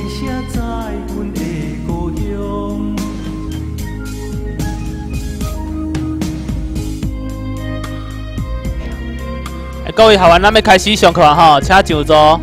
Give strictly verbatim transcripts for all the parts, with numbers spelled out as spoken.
写在阮的故乡。 欸、各位学员，咱要开始上课啊！吼，请上座。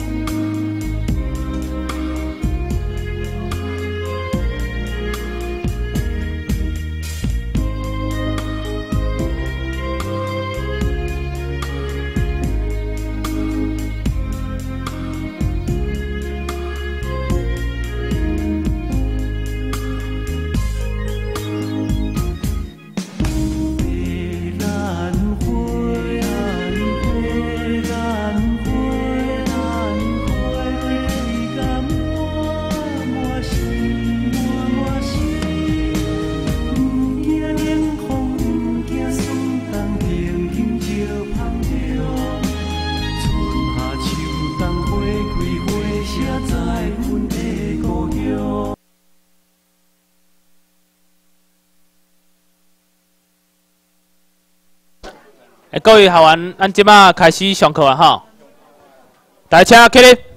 欸、各位学员，咱即马开始上课啊！吼，大家起立。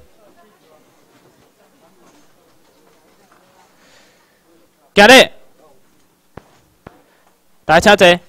今日，大家坐。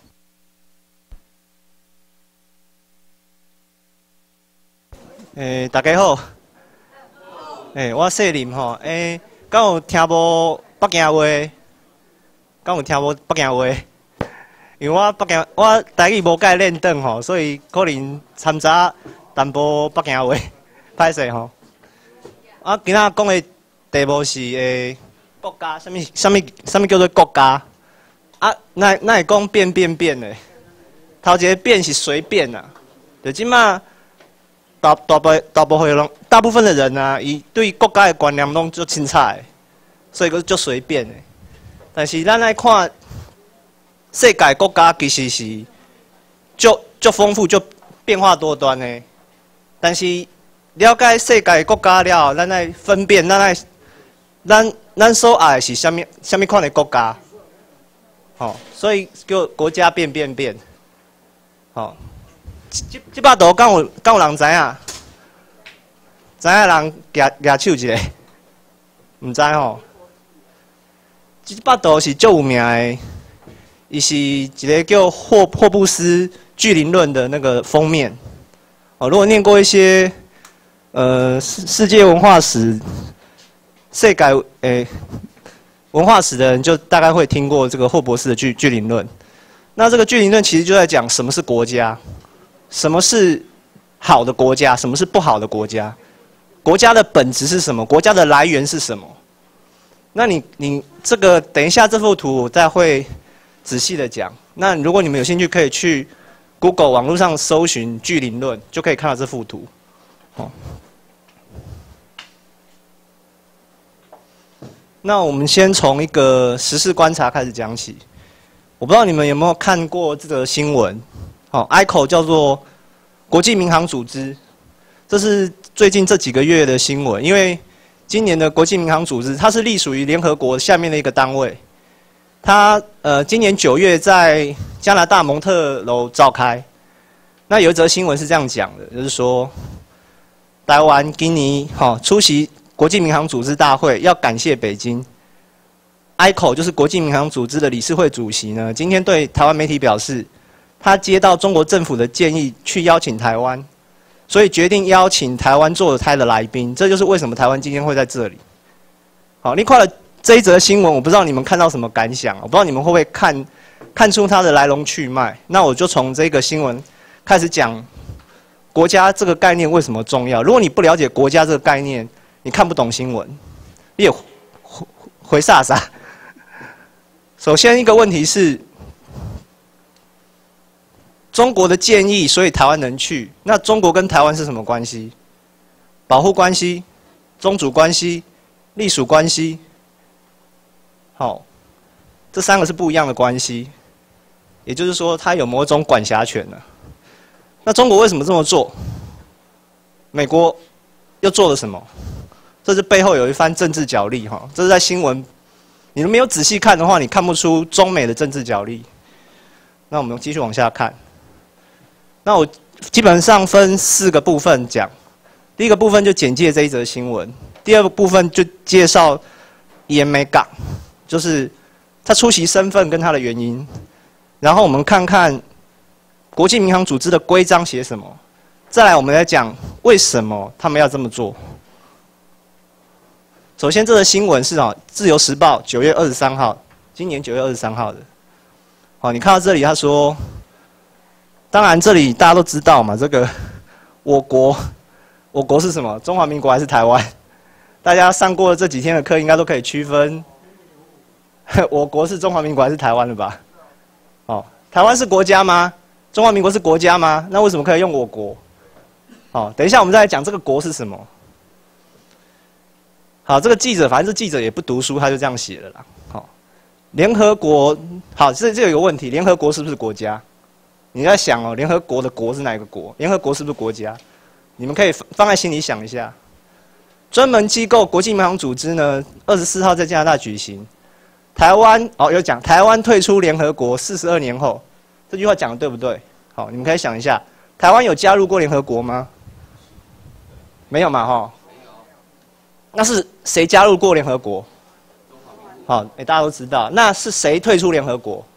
诶、欸，大家好。诶、欸，我谢林吼。诶、欸，敢有听无北京话？敢有听无北京话？ 因为我北京我台语无解练转吼，所以可能掺杂淡薄北京话，歹势吼。啊，今仔讲的题目是诶国家，什物什物什物叫做国家？啊，那那会讲变变变的，头一个变是随便呐，就即马大大部大部分人大部分的人啊，伊对国家的观念拢足凊彩，所以佫足随便的。但是咱来看。 世界国家其实是足足丰富、足变化多端的，但是了解世界国家了后，咱来分辨咱来咱咱所爱是虾米虾米款的国家，吼、哦，所以叫国家变变变，吼、哦，即即摆图敢有敢有人知影？知影人举举手一个，毋知吼？即摆图是足有名的。 伊是一个叫霍霍布斯巨灵论的那个封面，哦，如果念过一些呃世世界文化史、世界诶文化史的人，就大概会听过这个霍布斯的巨巨灵论。那这个巨灵论其实就在讲什么是国家，什么是好的国家，什么是不好的国家，国家的本质是什么，国家的来源是什么。那你你这个等一下这幅图我再会。 仔细的讲，那如果你们有兴趣，可以去 Google 网络上搜寻巨灵论，就可以看到这幅图。哦，那我们先从一个时事观察开始讲起。我不知道你们有没有看过这个新闻？哦 ，I C O 叫做国际民航组织，这是最近这几个月的新闻。因为今年的国际民航组织，它是隶属于联合国下面的一个单位。 他呃，今年九月在加拿大蒙特楼召开。那有一则新闻是这样讲的，就是说，台湾今年哈出席国际民航组织大会，要感谢北京。I C O 就是国际民航组织的理事会主席呢，今天对台湾媒体表示，他接到中国政府的建议，去邀请台湾，所以决定邀请台湾做台的来宾。这就是为什么台湾今天会在这里。好，另外了。 这一则新闻，我不知道你们看到什么感想，我不知道你们会不会看看出它的来龙去脉。那我就从这个新闻开始讲国家这个概念为什么重要。如果你不了解国家这个概念，你看不懂新闻，你也回回啥啥。首先一个问题是，中国的建议，所以台湾能去。那中国跟台湾是什么关系？保护关系、宗主关系、隶属关系。 好，这三个是不一样的关系，也就是说，它有某种管辖权呢。那中国为什么这么做？美国又做了什么？这是背后有一番政治角力哈。这是在新闻，你没有仔细看的话，你看不出中美的政治角力。那我们继续往下看。那我基本上分四个部分讲。第一个部分就简介这一则新闻。 第二个部分就介绍 E M A 港，就是他出席身份跟他的原因。然后我们看看国际民航组织的规章写什么。再来，我们来讲为什么他们要这么做。首先，这个新闻是啊，《自由时报》九月二十三号，今年九月二十三号的。好，你看到这里，他说，当然这里大家都知道嘛，这个我国，我国是什么？中华民国还是台湾？大家上过这几天的课，应该都可以区分，我国是中华民国还是台湾了吧？哦，台湾是国家吗？中华民国是国家吗？那为什么可以用我国？好，等一下我们再来讲这个国是什么。好，这个记者，反正这记者也不读书，他就这样写了啦。好，联合国，好，这这有一个问题，联合国是不是国家？你在想哦，联合国的国是哪一个国？联合国是不是国家？你们可以放在心里想一下。专门机构国际民航组织呢，二十四号在加拿大举行。台湾哦，有讲台湾退出联合国四十二年后，这句话讲的对不对？好，你们可以想一下，台湾有加入过联合国吗？没有嘛，哈。那是谁加入过联合国？好，哎、欸，大家都知道。那是谁退出联合国？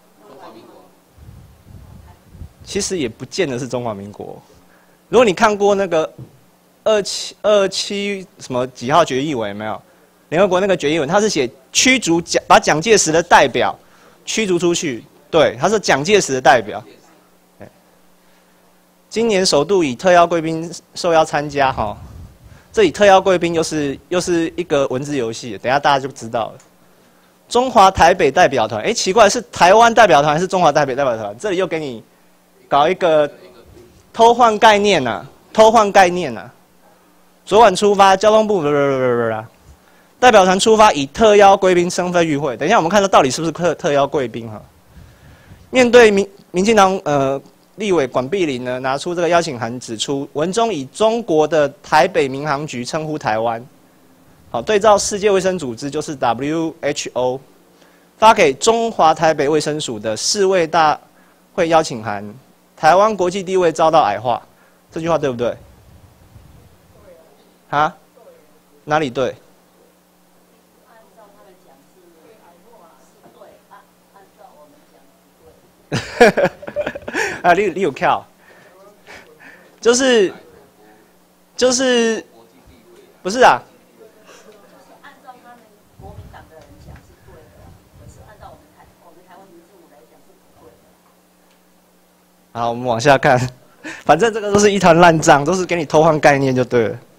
其实也不见得是中华民国。如果你看过那个二七二七什么几号决议文有没有？联合国那个决议文，它是写驱逐蒋把蒋介石的代表驱逐出去。对，他是蒋介石的代表。今年首度以特邀贵宾受邀参加哈。这里特邀贵宾又是又是一个文字游戏，等一下大家就知道了。中华台北代表团，哎，奇怪，是台湾代表团还是中华台北代表团？这里又给你搞一个偷换概念呐、啊，偷换概念呐、啊。昨晚出发，交通部代表团出发，以特邀贵宾身份与会。等一下我们看到到底是不是特特邀贵宾哈？面对民民进党呃。立委管碧玲呢拿出这个邀请函，指出文中以中国的台北民航局称呼台湾，好，对照世界卫生组织就是 W H O 发给中华台北卫生署的世卫大会邀请函，台湾国际地位遭到矮化，这句话对不对？啊？哪里对？ 按照他们讲是矮化是对，按按照我们讲是对。 啊，你你有跳，就是就是不是啊？ 按照他们国民党的人讲是对的，可是按照我们台我们台湾民主来讲是不对的。 好，我们往下看，反正这个都是一团烂账，都是给你偷换概念就对了。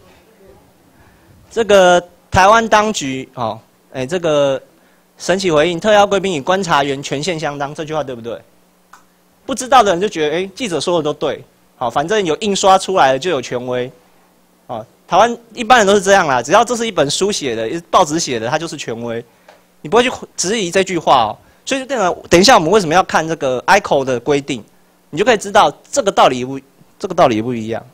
这个台湾当局哦，哎、欸，这个神奇回应，特邀贵宾与观察员权限相当，这句话对不对？不知道的人就觉得，哎、欸，记者说的都对，好，反正有印刷出来的就有权威，哦，台湾一般人都是这样啦，只要这是一本书写的，报纸写的，它就是权威，你不会去质疑这句话哦。所以，等一下我们为什么要看这个 I C O 的规定，你就可以知道这个道理不，这个道理不一样。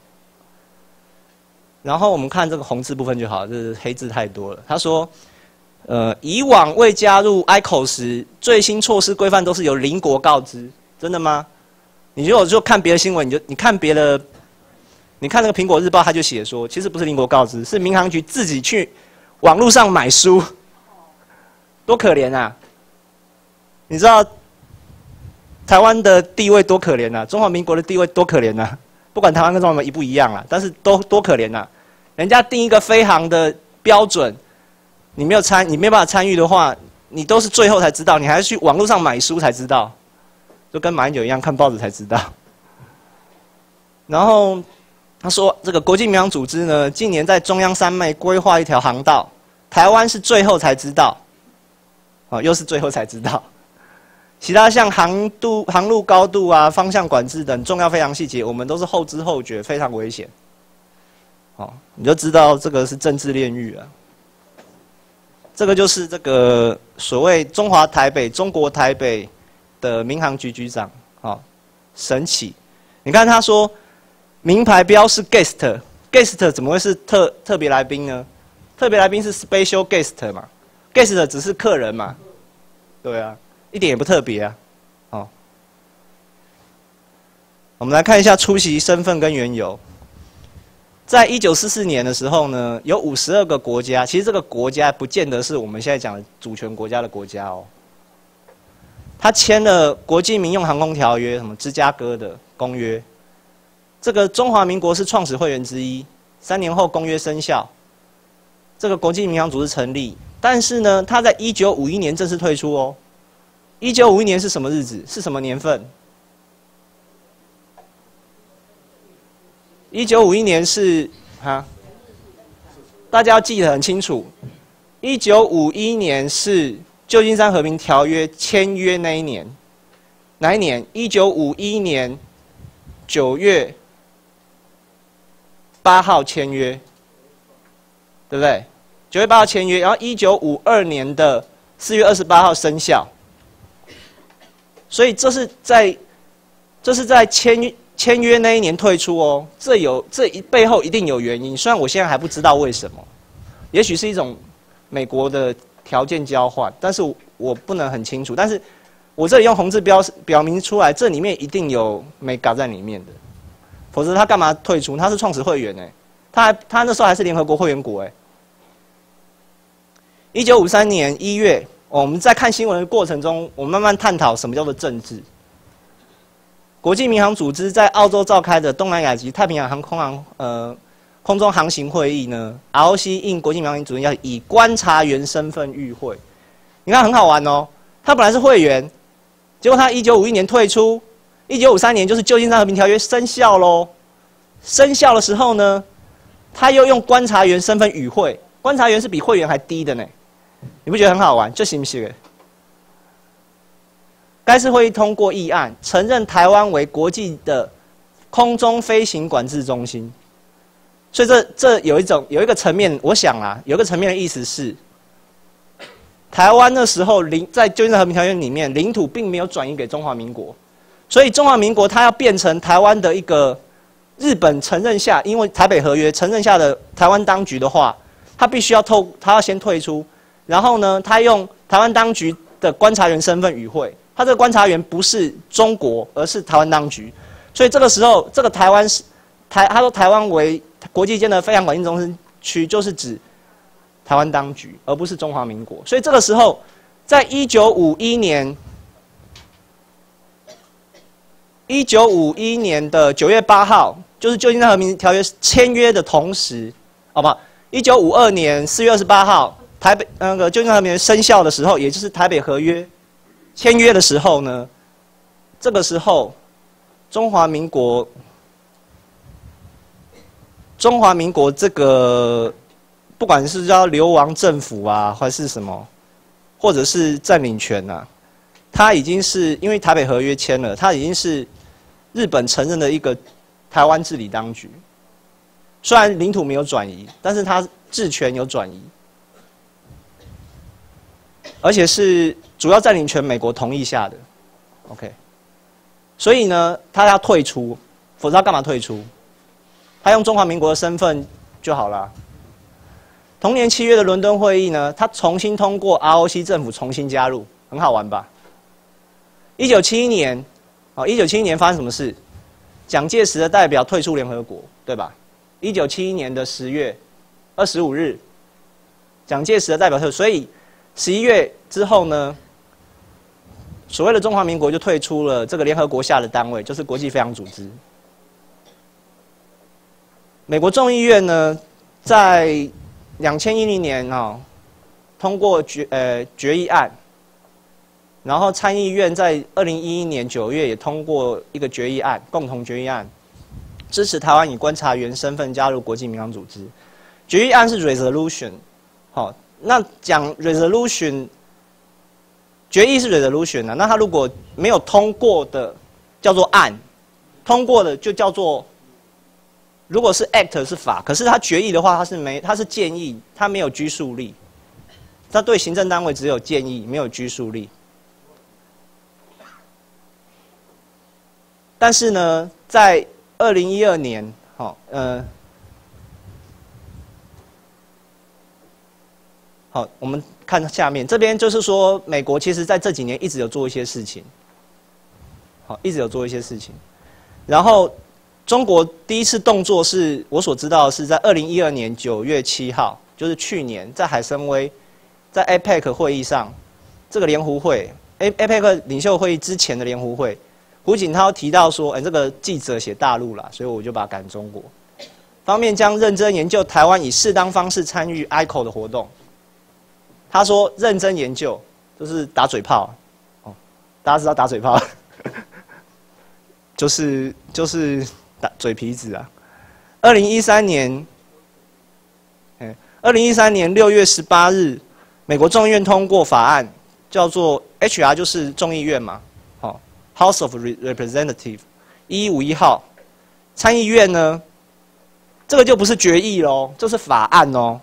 然后我们看这个红字部分就好，这是黑字太多了。他说，呃，以往未加入 I C O 时，最新措施规范都是由邻国告知。真的吗？你如果就看别的新闻，你就你看别的，你看那个苹果日报，他就写说，其实不是邻国告知，是民航局自己去网络上买书，多可怜啊！你知道台湾的地位多可怜啊？中华民国的地位多可怜啊？不管台湾跟中华民国一不一样啊，但是都多可怜啊！人家定一个飞航的标准，你没有参，你没有办法参与的话，你都是最后才知道，你还是去网络上买书才知道。就跟马英九一样，看报纸才知道。然后他说，这个国际民航组织呢，近年在中央山脉规划一条航道，台湾是最后才知道，哦，又是最后才知道。其他像航度、航路高度啊、方向管制等重要飞行细节，我们都是后知后觉，非常危险。哦，你就知道这个是政治炼狱啊。这个就是这个所谓中华台北、中国台北的民航局局长，好，神奇。你看他说，名牌标是 guest，guest 怎么会是特特别来宾呢？特别来宾是 special guest 嘛 ，guest 只是客人嘛，对啊，一点也不特别啊。好，我们来看一下出席身份跟缘由。 在一九四四年的时候呢，有五十二个国家，其实这个国家不见得是我们现在讲的主权国家的国家哦。他签了国际民用航空条约，什么芝加哥的公约。这个中华民国是创始会员之一，三年后公约生效，这个国际民航组织成立。但是呢，他在一九五一年正式退出哦。一九五一年是什么日子？是什么年份？一九五一年是哈，大家要记得很清楚。一九五一年是旧金山和平条约签约那一年，哪一年？一九五一年九月八号签约，对不对？九月八号签约，然后一九五二年的四月二十八号生效。所以这是在，这是在签约。签约那一年退出哦，这有这一背后一定有原因，虽然我现在还不知道为什么，也许是一种美国的条件交换，但是我我不能很清楚。但是我这里用红字标表明出来，这里面一定有美嘎在里面的，否则他干嘛退出？他是创始会员哎，他还他那时候还是联合国会员国哎。一九五三年一月，哦，我们在看新闻的过程中，我们慢慢探讨什么叫做政治。国际民航组织在澳洲召开的东南亚及太平洋航空航呃空中航行会议呢 ，R O C 应国际民航组织要以观察员身份与会。你看很好玩哦，他本来是会员，结果他一九五一年退出，一九五三年就是旧金山和平条约生效喽。生效的时候呢，他又用观察员身份与会，观察员是比会员还低的呢，你不觉得很好玩？这行不行？该次会议通过议案，承认台湾为国际的空中飞行管制中心。所以这这有一种有一个层面，我想啊，有一个层面的意思是，台湾那时候领在旧金山和平条约里面，领土并没有转移给中华民国，所以中华民国它要变成台湾的一个日本承认下，因为台北合约承认下的台湾当局的话，它必须要透，它要先退出，然后呢，它用台湾当局的观察员身份与会。他这个观察员不是中国，而是台湾当局，所以这个时候，这个台湾是台，他说台湾为国际间的飞航管制中心区，就是指台湾当局，而不是中华民国。所以这个时候，在一九五一年，一九五一年的九月八号，就是旧金山和平条约签约的同时，好不好？一九五二年四月二十八号，台北那个旧金山和平条约生效的时候，也就是台北合约。签约的时候呢，这个时候，中华民国，中华民国这个，不管是叫流亡政府啊，还是什么，或者是占领权啊，它已经是因为台北合约签了，它已经是日本承认的一个台湾治理当局。虽然领土没有转移，但是它治权有转移，而且是。主要占领权美国同意下的 ，OK， 所以呢，他要退出，否则他干嘛退出？他用中华民国的身份就好了。同年七月的伦敦会议呢，他重新通过 R O C 政府重新加入，很好玩吧？一九七一年，哦，一九七一年发生什么事？蒋介石的代表退出联合国，对吧？一九七一年的十月二十五日，蒋介石的代表退出，所以十一月之后呢？所谓的中华民国就退出了这个联合国下的单位，就是国际飞航组织。美国众议院呢，在两千一零年啊、哦，通过决呃决议案，然后参议院在二零一一年九月也通过一个决议案，共同决议案，支持台湾以观察员身份加入国际民航组织。决议案是 resolution， 好、哦，那讲 resolution。决议是 resolution 啊，那它如果没有通过的叫做案，通过的就叫做，如果是 act 是法，可是它决议的话，它是没，它是建议，它没有拘束力，它对行政单位只有建议，没有拘束力。但是呢，在二零一二年，好、哦，呃。好，我们看下面这边就是说，美国其实在这几年一直有做一些事情，好，一直有做一些事情。然后中国第一次动作是我所知道的是在二零一二年九月七号，就是去年在海参崴，在 A P E C 会议上，这个联湖会 A A P E C 领袖会议之前的联湖会，胡锦涛提到说，哎，这个记者写大陆啦，所以我就把他赶中国，方面将认真研究台湾以适当方式参与 I C O 的活动。他说认真研究就是打嘴炮，哦，大家知道打嘴炮，就是就是打嘴皮子啊。二零一三年，哎，二零一三年六月十八日，美国众议院通过法案，叫做 H R， 就是众议院嘛，好 ，House of Representative 一一五一号，参议院呢，这个就不是决议喽，这是法案哦。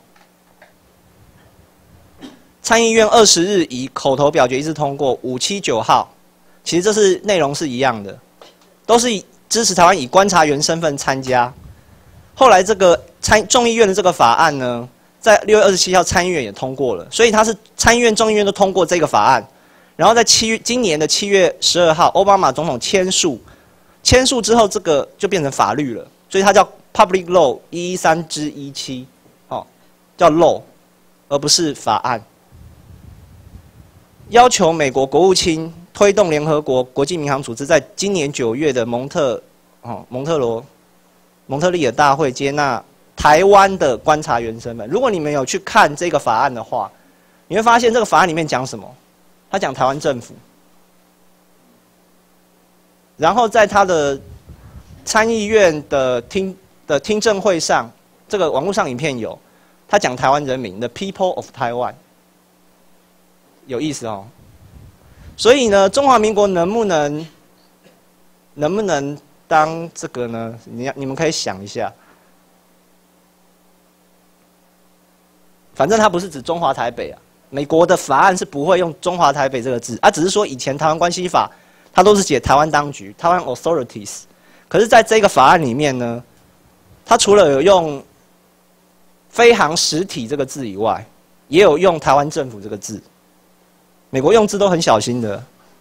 参议院二十日以口头表决一致通过五七九号，其实这是内容是一样的，都是支持台湾以观察员身份参加。后来这个参众议院的这个法案呢，在六月二十七号参议院也通过了，所以它是参议院、众议院都通过这个法案。然后在七月今年的七月十二号，奥巴马总统签署，签署之后这个就变成法律了，所以它叫 Public Law 一一三之一七，哦，叫 Law， 而不是法案。要求美国国务卿推动联合国国际民航组织在今年九月的蒙特哦蒙特罗蒙特利尔大会接纳台湾的观察员身份。如果你们有去看这个法案的话，你会发现这个法案里面讲什么？他讲台湾政府，然后在他的参议院的听的听证会上，这个网络上影片有，他讲台湾人民 ，the people of Taiwan。有意思哦，所以呢，中华民国能不能能不能当这个呢？你你们可以想一下，反正它不是指中华台北啊。美国的法案是不会用中华台北这个字，啊，只是说以前台湾关系法它都是写台湾当局、台湾 authorities， 可是在这个法案里面呢，它除了有用飞航实体这个字以外，也有用台湾政府这个字。美国用字都很小心的，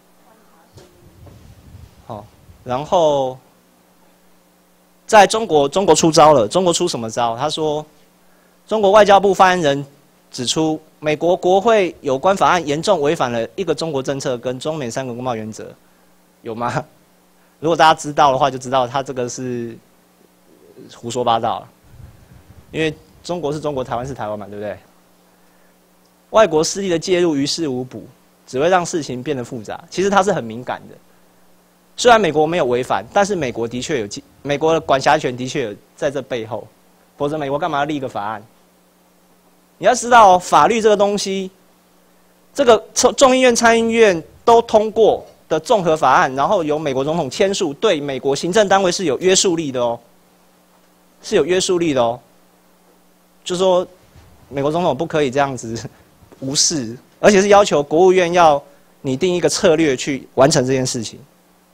好，然后在中国，中国出招了。中国出什么招？他说，中国外交部发言人指出，美国国会有关法案严重违反了一个中国政策跟中美三个公报原则，有吗？如果大家知道的话，就知道他这个是胡说八道了，因为中国是中国，台湾是台湾嘛，对不对？外国势力的介入于事无补，只会让事情变得复杂。其实它是很敏感的。虽然美国没有违反，但是美国的确有，美国的管辖权的确有在这背后，否则美国干嘛要立一个法案？你要知道哦，法律这个东西，这个众议院、参议院都通过的综合法案，然后由美国总统签署，对美国行政单位是有约束力的哦，是有约束力的哦。就说美国总统不可以这样子无视，而且是要求国务院要拟定一个策略去完成这件事情。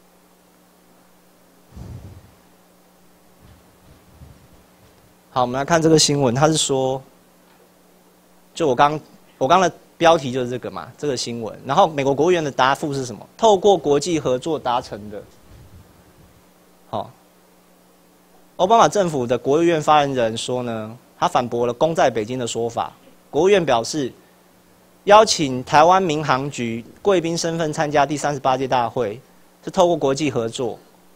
好，我们来看这个新闻，他是说，就我刚我刚的标题就是这个嘛，这个新闻。然后美国国务院的答复是什么？透过国际合作达成的。好，奥巴马政府的国务院发言人说呢，他反驳了功在北京的说法。国务院表示，邀请台湾民航局贵宾身份参加第三十八届大会，是透过国际合作。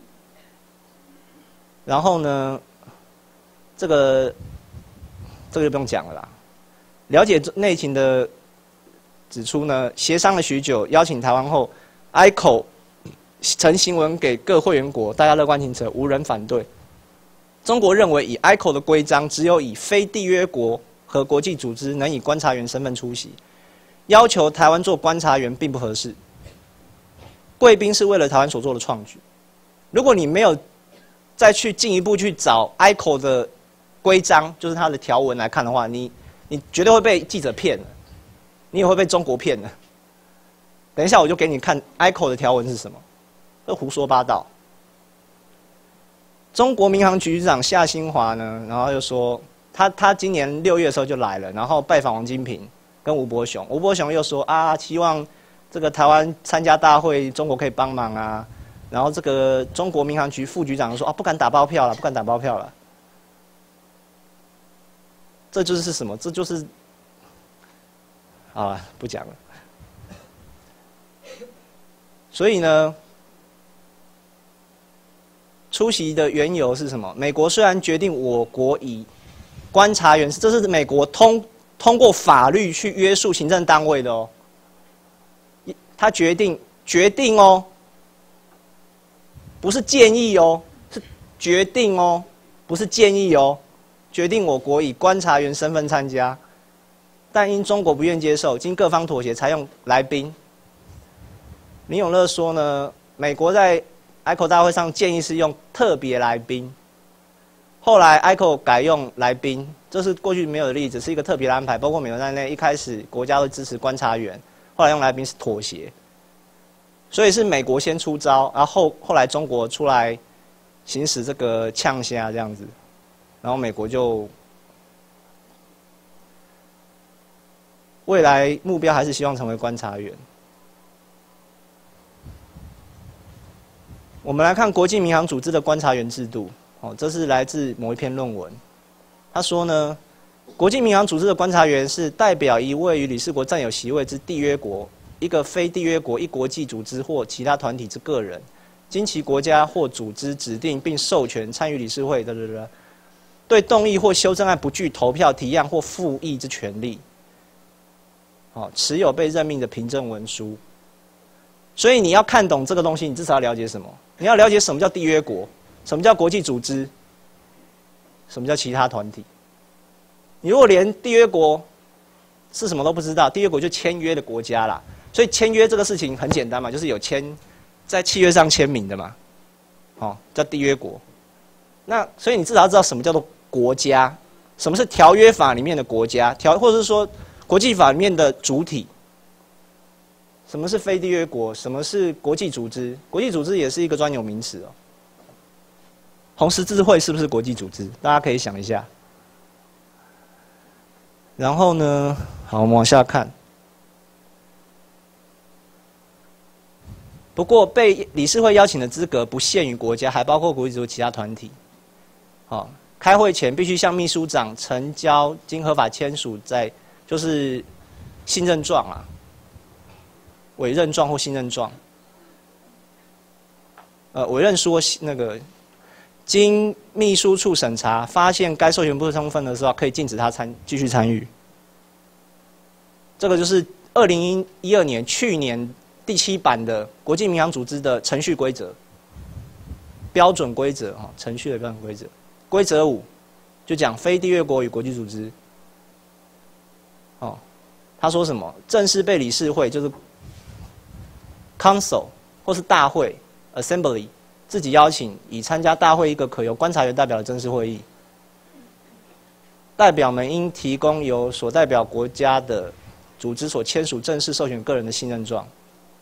然后呢？这个这个就不用讲了啦。了解内情的指出呢，协商了许久，邀请台湾后 ，I C O 呈行文给各会员国，大家乐观其成，无人反对。中国认为以 I C O 的规章，只有以非缔约国和国际组织能以观察员身份出席，要求台湾做观察员并不合适。贵宾是为了台湾所做的创举，如果你没有再去进一步去找 I C O 的规章，就是它的条文来看的话，你你绝对会被记者骗了，你也会被中国骗了。等一下我就给你看 I C O 的条文是什么，这胡说八道。中国民航局长夏新华呢，然后又说他他今年六月的时候就来了，然后拜访王金平跟吴伯雄，吴伯雄又说啊，希望这个台湾参加大会，中国可以帮忙啊。 然后这个中国民航局副局长说啊，不敢打包票了，不敢打包票了。这就是什么？这就是啊，不讲了。所以呢，出席的缘由是什么？美国虽然决定我国以观察员，这是美国通通过法律去约束行政单位的哦。他决定决定哦，不是建议哦，是决定哦，不是建议哦。决定我国以观察员身份参加，但因中国不愿接受，经各方妥协，采用来宾。林永乐说呢，美国在 I C A O 大会上建议是用特别来宾，后来 I C A O 改用来宾，这是过去没有的例子，是一个特别的安排。包括美国在内，一开始国家会支持观察员，后来用来宾是妥协，所以是美国先出招，然后后后来中国出来行使这个呛虾这样子。然后美国就未来目标还是希望成为观察员。我们来看国际民航组织的观察员制度，哦，这是来自某一篇论文。他说呢，国际民航组织的观察员是代表一位于理事国占有席位之缔约国、一个非缔约国、一国际组织或其他团体之个人，经其国家或组织指定并授权参与理事会的的。对动议或修正案不具投票、提案或复议之权利，哦，持有被任命的凭证文书。所以你要看懂这个东西，你至少要了解什么？你要了解什么叫缔约国，什么叫国际组织，什么叫其他团体。你如果连缔约国是什么都不知道，缔约国就签约的国家啦。所以签约这个事情很简单嘛，就是有签在契约上签名的嘛，哦，叫缔约国。那所以你至少要知道什么叫做国家，什么是条约法里面的国家，条或者是说国际法里面的主体，什么是非缔约国，什么是国际组织？国际组织也是一个专有名词哦。红十字会是不是国际组织？大家可以想一下。然后呢，好，我们往下看。不过被理事会邀请的资格不限于国家，还包括国际组织其他团体。好，开会前必须向秘书长呈交经合法签署在就是信任状啊、委任状或信任状。呃，委任书或那个经秘书处审查，发现该授权不充分的时候，可以禁止他参继续参与。这个就是二零一二年去年第七版的国际民航组织的程序规则、标准规则哈，程序的标准规则。规则五就讲非缔约国与国际组织。哦，他说什么？正式被理事会就是 council 或是大会 assembly 自己邀请，以参加大会一个可由观察员代表的正式会议。代表们应提供由所代表国家的组织所签署正式授权个人的信任状。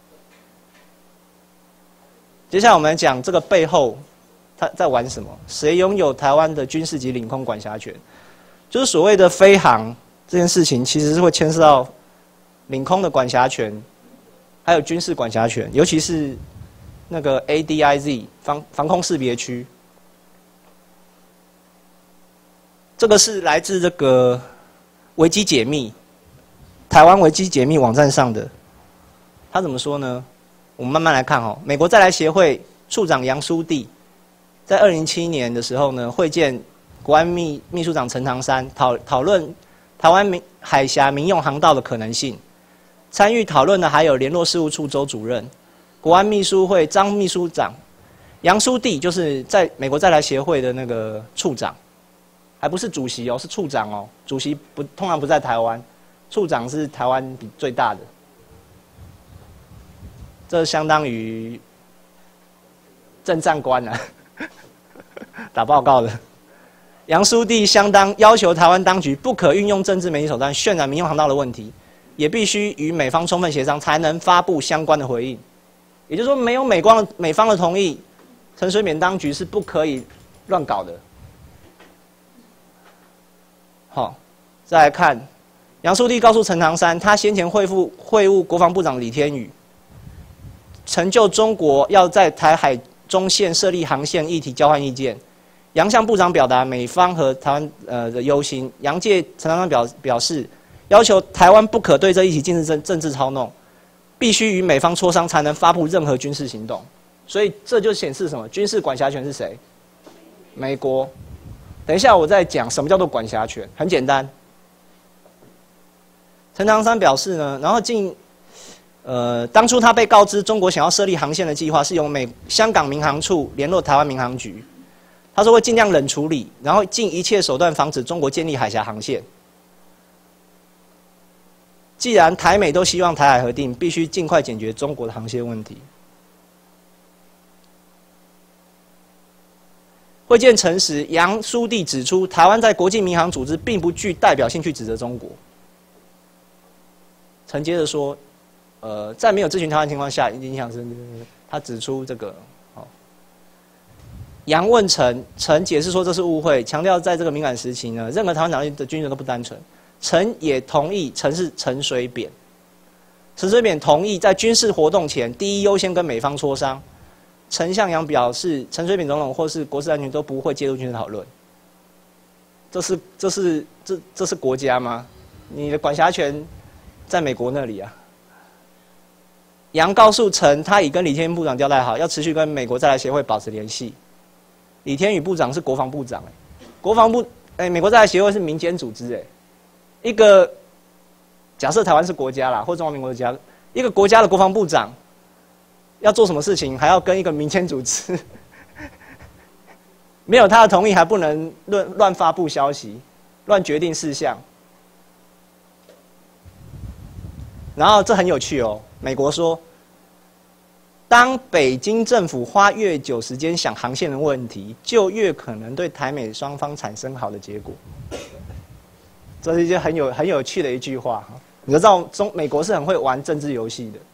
接下来我们来讲这个背后他在玩什么？谁拥有台湾的军事及领空管辖权？就是所谓的飞航这件事情，其实是会牵涉到领空的管辖权，还有军事管辖权，尤其是那个 A D I Z 防防空识别区。这个是来自这个维基解密，台湾维基解密网站上的。他怎么说呢？我们慢慢来看哦。美国在来协会处长杨书棣，在二零零七年的时候呢，会见国安秘秘书长陈唐山，讨讨论台湾民海峡民用航道的可能性。参与讨论的还有联络事务处周主任、国安秘书会张秘书长、杨书棣，就是在美国在来协会的那个处长。还不是主席哦，是处长哦。主席不通常不在台湾，处长是台湾比最大的。这相当于政战官啊，打报告的。杨书棣相当要求台湾当局不可运用政治媒体手段渲染民用航道的问题，也必须与美方充分协商，才能发布相关的回应。也就是说，没有美光美方的同意，陈水扁当局是不可以乱搞的。好，再来看，杨书棣告诉陈唐山，他先前会晤会晤国防部长李天宇， 成就中国要在台海中线设立航线议题交换意见。杨向部长表达美方和台湾呃的忧心，杨介陈长官表表示，要求台湾不可对这一起进行政政治操弄，必须与美方磋商才能发布任何军事行动。所以这就显示什么？军事管辖权是谁？美国。等一下我再讲什么叫做管辖权，很简单。陈长山表示呢，然后近。呃，当初他被告知中国想要设立航线的计划是由美香港民航处联络台湾民航局，他说会尽量冷处理，然后尽一切手段防止中国建立海峡航线。既然台美都希望台海和定，必须尽快解决中国的航线问题。会见陈时，杨书记指出，台湾在国际民航组织并不具代表性去指责中国。陈接着说。呃，在没有咨询台湾情况下，影响是，他指出这个，好。杨问陈，陈解释说这是误会，强调在这个敏感时期呢，任何台湾岛内的军人都不单纯。陈也同意，陈是陈水扁，陈水扁同意在军事活动前，第一优先跟美方磋商。陈向阳表示，陈水扁总统或是国事安全都不会介入军事讨论。这是这是这这是国家吗？你的管辖权在美国那里啊。杨告诉陈，他已跟李天宇部长交代好，要持续跟美国在台协会保持联系。李天宇部长是国防部长，哎，国防部，哎，美国在台协会是民间组织，哎，一个假设台湾是国家啦，或中华民国的家，一个国家的国防部长要做什么事情，还要跟一个民间组织，没有他的同意，还不能乱乱发布消息，乱决定事项。然后这很有趣哦。美国说，当北京政府花越久时间想航线的问题，就越可能对台美双方产生好的结果。这是一件很有很有趣的一句话。你知道中美国是很会玩政治游戏的。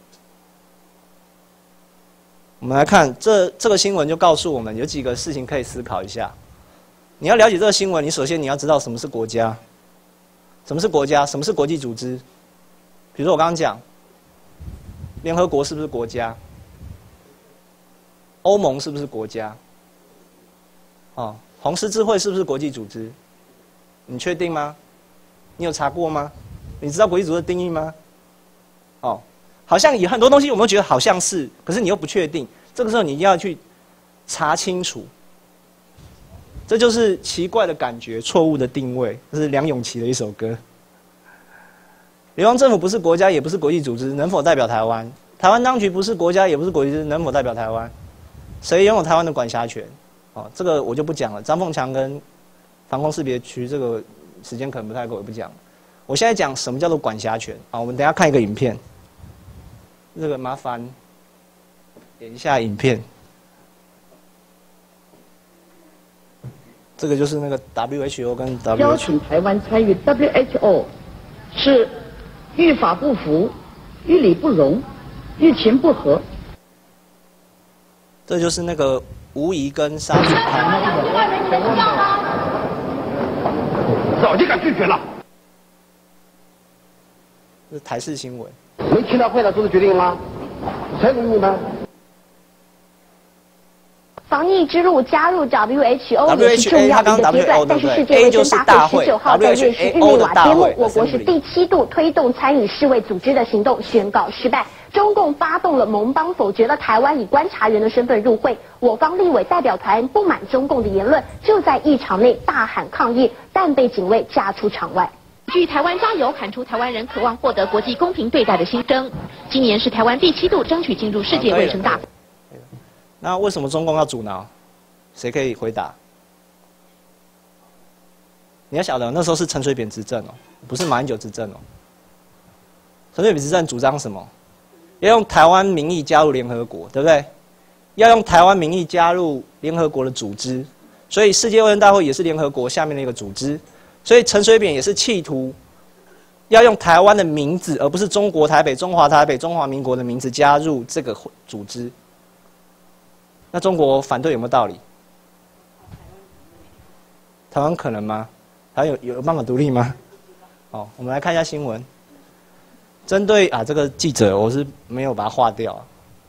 我们来看这这个新闻，就告诉我们有几个事情可以思考一下。你要了解这个新闻，你首先你要知道什么是国家，什么是国家，什么是国际组织。比如说我刚刚讲。联合国是不是国家？欧盟是不是国家？哦，红十字会是不是国际组织？你确定吗？你有查过吗？你知道国际组织的定义吗？哦，好像有很多东西我们都觉得好像是，可是你又不确定。这个时候你一定要去查清楚。这就是奇怪的感觉，错误的定位。这是梁咏琪的一首歌。联邦政府不是国家，也不是国际组织，能否代表台湾？台湾当局不是国家，也不是国际组织，能否代表台湾？谁拥有台湾的管辖权？哦，这个我就不讲了。张凤强跟防空识别区，这个时间可能不太够，我不讲。我现在讲什么叫做管辖权啊？我们等一下看一个影片。这个麻烦点一下影片。这个就是那个 W H O 跟 W H O 邀请台湾参与 W H O 是。遇法不服，遇理不容，遇情不合。 这就是那个吴怡跟沙祖康。 早就敢拒绝了。 这是台视新闻。 没听到会长做的决定吗？谁理你们？ 防疫之路加入 W H O 也是 W H A 重要的一个阶段，但是世界卫生大会十九号在瑞士日内瓦揭幕，我国是第七度推动参与世卫组织的行动宣告失败。中共发动了盟邦否决了台湾以观察员的身份入会，我方立委代表团不满中共的言论，就在议场内大喊抗议，但被警卫架出场外。据台湾加油喊出台湾人渴望获得国际公平对待的心声。今年是台湾第七度争取进入世界卫生大会。 那为什么中共要阻挠？谁可以回答？你要晓得，那时候是陈水扁执政哦，不是马英九执政哦。陈水扁执政主张什么？要用台湾名义加入联合国，对不对？要用台湾名义加入联合国的组织，所以世界卫生大会也是联合国下面的一个组织。所以陈水扁也是企图要用台湾的名字，而不是中国台北、中华台北、中华民国的名字加入这个组织。那中国反对有没有道理？台湾可能吗？台湾有有办法独立吗？哦，我们来看一下新闻。针对啊这个记者，我是没有把他划掉、啊。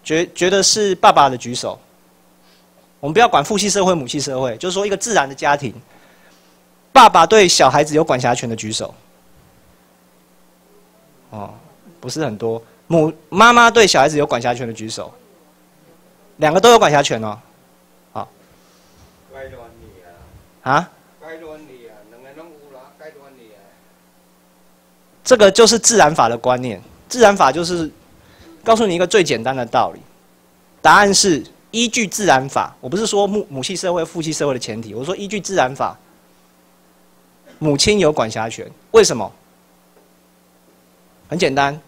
觉觉得是爸爸的举手。我们不要管父系社会、母系社会，就是说一个自然的家庭，爸爸对小孩子有管辖权的举手。哦，不是很多。母妈妈对小孩子有管辖权的举手。两个都有管辖权哦。好。啊？这个就是自然法的观念。自然法就是告诉你一个最简单的道理，答案是依据自然法。我不是说母母系社会、父系社会的前提，我说依据自然法，母亲有管辖权。为什么？很简单，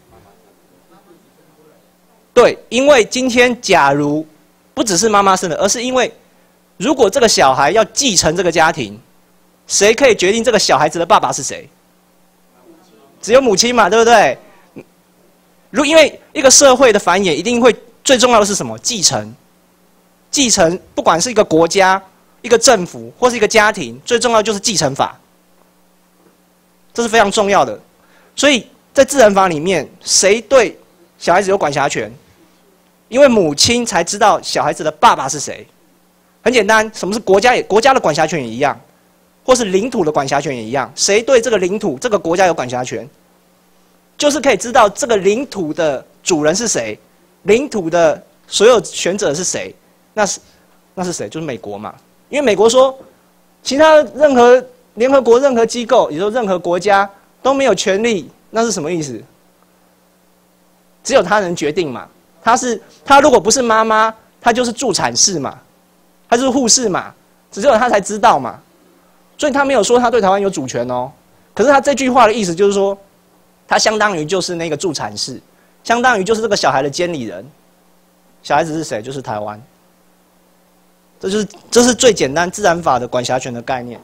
对，因为今天假如不只是妈妈生的，而是因为如果这个小孩要继承这个家庭，谁可以决定这个小孩子的爸爸是谁？只有母亲嘛，对不对？如因为一个社会的繁衍，一定会最重要的是什么？继承。继承，不管是一个国家、一个政府或是一个家庭，最重要就是继承法。这是非常重要的。所以在自然法里面，谁对小孩子有管辖权？因为母亲才知道小孩子的爸爸是谁。很简单，什么是国家也？国家的管辖权也一样，或是领土的管辖权也一样。谁对这个领土、这个国家有管辖权？就是可以知道这个领土的主人是谁，领土的所有权者是谁，那是那是谁？就是美国嘛。因为美国说，其他任何联合国任何机构，也就是说任何国家都没有权利，那是什么意思？只有他能决定嘛。他是他如果不是妈妈，他就是助产士嘛，他就是护士嘛，只有他才知道嘛。所以他没有说他对台湾有主权哦。可是他这句话的意思就是说，他相当于就是那个助产士，相当于就是这个小孩的监理人。小孩子是谁？就是台湾。这就是这是最简单自然法的管辖权的概念。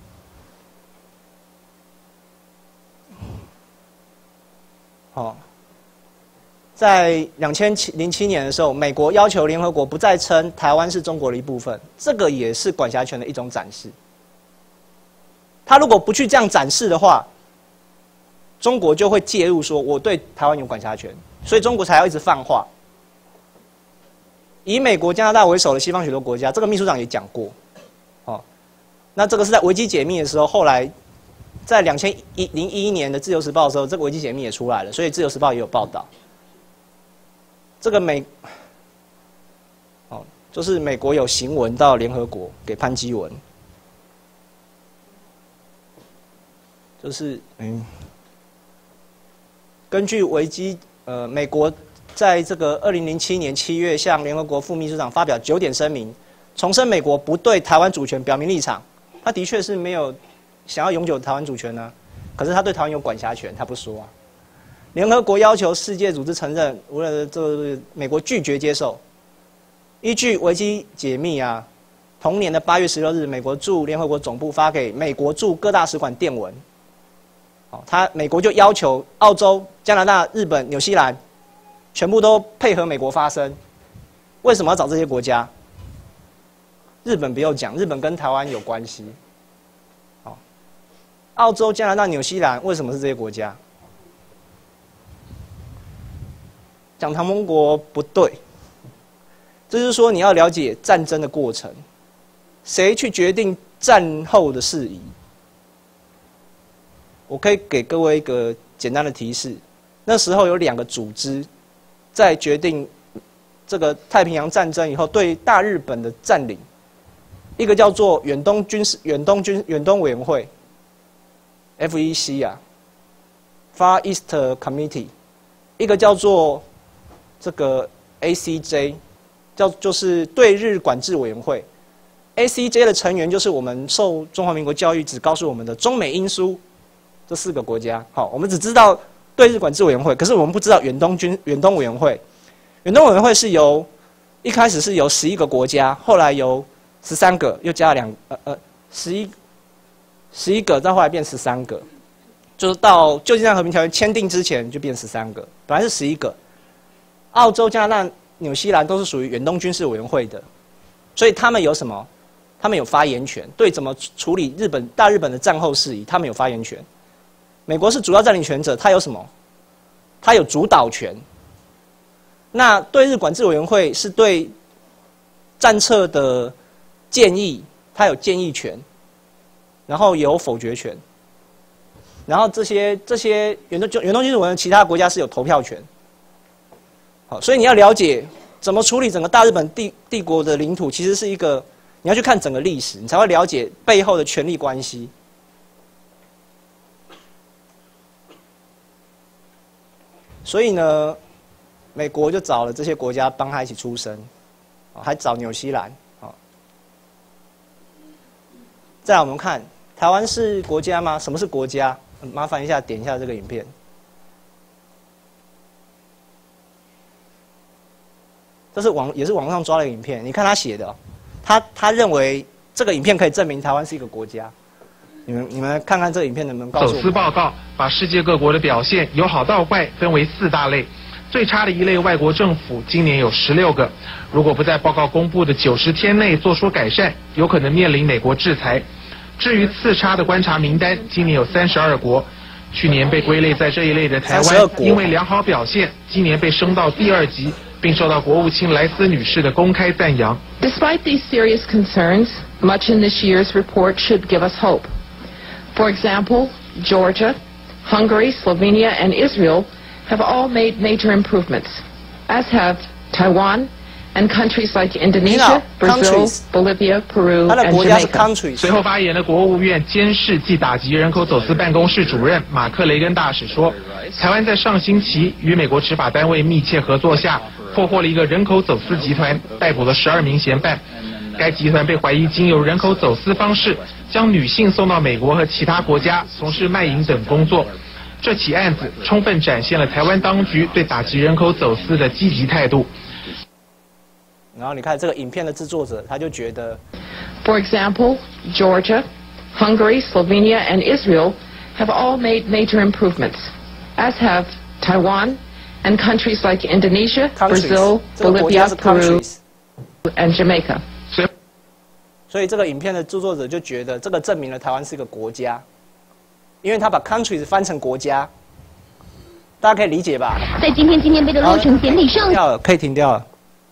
好，在两千零七年的时候，美国要求联合国不再称台湾是中国的一部分，这个也是管辖权的一种展示。他如果不去这样展示的话，中国就会介入说我对台湾有管辖权，所以中国才要一直放话。以美国、加拿大为首的西方许多国家，这个秘书长也讲过，哦，那这个是在维基解密的时候，后来在两千零一年的《自由时报》的时候，这个维基解密也出来了，所以《自由时报》也有报道。这个美，哦，就是美国有行文到联合国给潘基文，就是嗯，根据维基，呃，美国。在这个二零零七年七月，向联合国副秘书长发表九点声明，重申美国不对台湾主权表明立场。他的确是没有想要永久台湾主权呢、啊，可是他对台湾有管辖权，他不说啊。联合国要求世界组织承认，无论这个美国拒绝接受。依据维基解密啊，同年的八月十六日，美国驻联合国总部发给美国驻各大使馆电文，哦，他美国就要求澳洲、加拿大、日本、纽西兰。全部都配合美国发声，为什么要找这些国家？日本不用讲，日本跟台湾有关系。好，澳洲、加拿大、纽西兰为什么是这些国家？讲同盟国不对，这就是说你要了解战争的过程，谁去决定战后的事宜？我可以给各位一个简单的提示，那时候有两个组织。在决定这个太平洋战争以后对大日本的占领，一个叫做远东军事远东军远东委员会 （F E C） 啊 ，Far East Committee， 一个叫做这个 A C J， 叫就是对日管制委员会。A C J 的成员就是我们受中华民国教育只告诉我们的中美英苏这四个国家。好，我们只知道。对日管制委员会，可是我们不知道远东军远东委员会，远东委员会是由一开始是由十一个国家，后来由十三个，又加了两呃呃十一十一个，到后来变十三个，就是到旧金山和平条约签订之前就变十三个，本来是十一个。澳洲、加拿大、纽西兰都是属于远东军事委员会的，所以他们有什么？他们有发言权，对怎么处理日本大日本的战后事宜，他们有发言权。美国是主要占领权者，他有什么？他有主导权。 那对日管制委员会是对战策的建议，它有建议权，然后有否决权，然后这些这些远东远东军事委员会其他国家是有投票权。好，所以你要了解怎么处理整个大日本帝帝国的领土，其实是一个你要去看整个历史，你才会了解背后的权力关系。所以呢，美国就找了这些国家帮他一起出声，还找纽西兰。好，再来我们看台湾是国家吗？什么是国家？麻烦一下点一下这个影片。这是网也是网上抓的影片，你看他写的，他他认为这个影片可以证明台湾是一个国家。你们你们看看这个影片能不能告诉我？ 走私报告把世界各国的表现由好到坏分为四大类，最差的一类外国政府今年有十六个，如果不在报告公布的九十天内做出改善，有可能面临美国制裁。至于次差的观察名单，今年有三十二国。去年被归类在这一类的台湾，因为良好表现，今年被升到第二级，并受到国务卿莱斯女士的公开赞扬。 Despite these serious concerns, much in this year's report should give us hope. For example, Georgia, Hungary, Slovenia, and Israel have all made major improvements, as have Taiwan and countries like Indonesia, Brazil, Bolivia, Peru, and Jamaica. 随后发言的国务院监视暨打击人口走私办公室主任马克雷根大使说，台湾在上星期与美国执法单位密切合作下，破获了一个人口走私集团，逮捕了十二名嫌犯。该集团被怀疑经由人口走私方式，将女性送到美国和其他国家从事卖淫等工作。这起案子充分展现了台湾当局对打击人口走私的积极态度。 然后你看这个影片的制作者，他就觉得 For example, Georgia, Hungary, Slovenia, and Israel have all made major improvements, as have Taiwan and countries like Indonesia, Brazil, Bolivia, Peru, and Jamaica. 所以这个影片的制作者就觉得这个证明了台湾是一个国家，因为他把 countries 翻成国家，大家可以理解吧？ 在今天纪念碑的落成典礼上， 掉了，可以停掉了。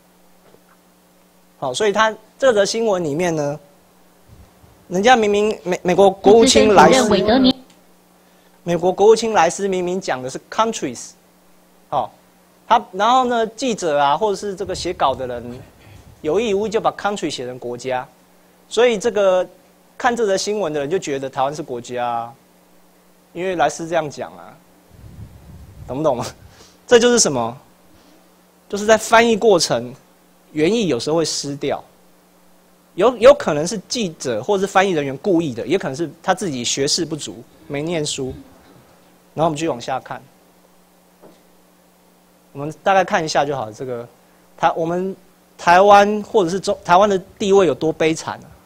好，所以他这则新闻里面呢，人家明明美美国国务卿莱斯，美国国务卿莱斯明明讲的是 countries， 好，他然后呢，记者啊或者是这个写稿的人有意无意就把 country 写成国家，所以这个看这则新闻的人就觉得台湾是国家啊，因为莱斯这样讲啊，懂不懂？这就是什么？就是在翻译过程。原意有时候会失掉，有有可能是记者或是翻译人员故意的，也可能是他自己学识不足，没念书。然后我们继续往下看，我们大概看一下就好。这个台我们台湾或者是中台湾的地位有多悲惨啊？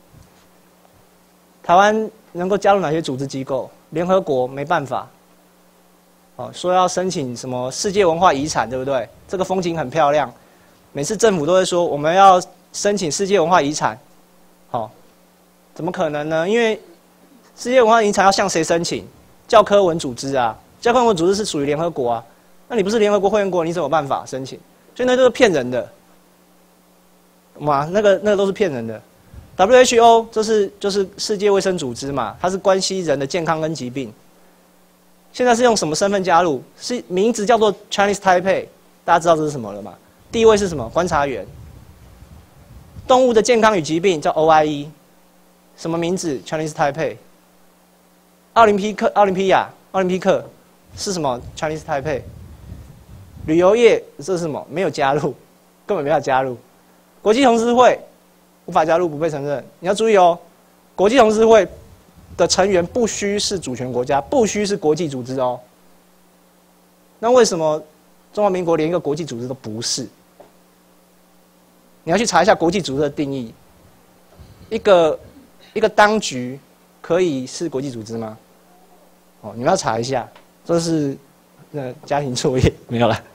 台湾能够加入哪些组织机构？联合国没办法。哦，说要申请什么世界文化遗产，对不对？这个风景很漂亮。每次政府都会说我们要申请世界文化遗产，好，怎么可能呢？因为世界文化遗产要向谁申请？教科文组织啊，教科文组织是属于联合国啊，那你不是联合国会员国，你怎么办法申请？所以那都是骗人的，嘛，那个那个都是骗人的。W H O 这是就是世界卫生组织嘛，它是关系人的健康跟疾病。现在是用什么身份加入？是名字叫做 Chinese Taipei， 大家知道这是什么了吗？地位是什么？观察员。动物的健康与疾病叫 O I E， 什么名字 ？Chinese Taipei。奥林匹克、奥林匹亚、奥林匹克是什么 ？Chinese Taipei。旅游业这是什么？没有加入，根本没有加入。国际同事会无法加入，不被承认。你要注意哦，国际同事会的成员不需是主权国家，不需是国际组织哦。那为什么中华民国连一个国际组织都不是？你要去查一下国际组织的定义。一个一个当局可以是国际组织吗？哦，你们要查一下，这是那家庭作业没有了。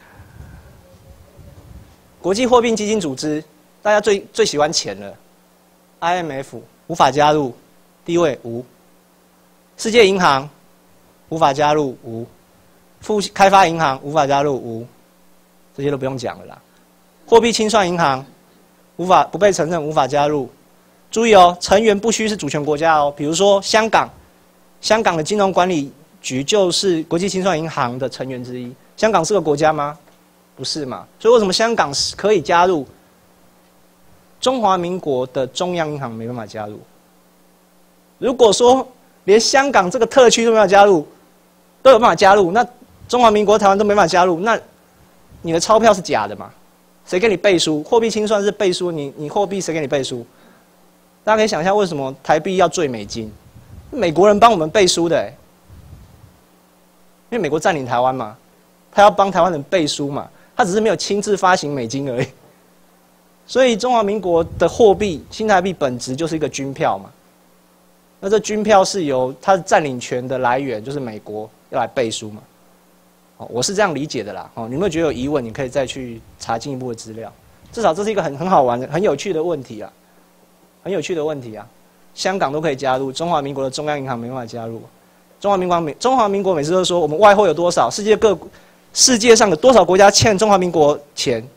国际货币基金组织，大家最最喜欢钱了 ，I M F 无法加入，地位无。世界银行无法加入无。富开发银行无法加入无。 这些都不用讲了啦。货币清算银行无法不被承认，无法加入。注意哦，成员不需是主权国家哦。比如说香港，香港的金融管理局就是国际清算银行的成员之一。香港是个国家吗？不是嘛？所以为什么香港可以加入？中华民国的中央银行没办法加入。如果说连香港这个特区都没有加入，都有办法加入，那中华民国台湾都没办法加入，那你的钞票是假的嘛？谁给你背书？货币清算是背书，你你货币谁给你背书？大家可以想一下，为什么台币要坠美金？美国人帮我们背书的、欸，因为美国占领台湾嘛，他要帮台湾人背书嘛，他只是没有亲自发行美金而已。所以中华民国的货币新台币本质就是一个军票嘛，那这军票是由它的占领权的来源就是美国要来背书嘛。哦，我是这样理解的啦。哦，你有没有觉得有疑问？你可以再去查进一步的资料。至少这是一个很很好玩的、很有趣的问题啊，很有趣的问题啊。香港都可以加入，中华民国的中央银行没办法加入。中华民国每中华民国每次都说我们外汇有多少，世界各世界上有多少国家欠中华民国钱，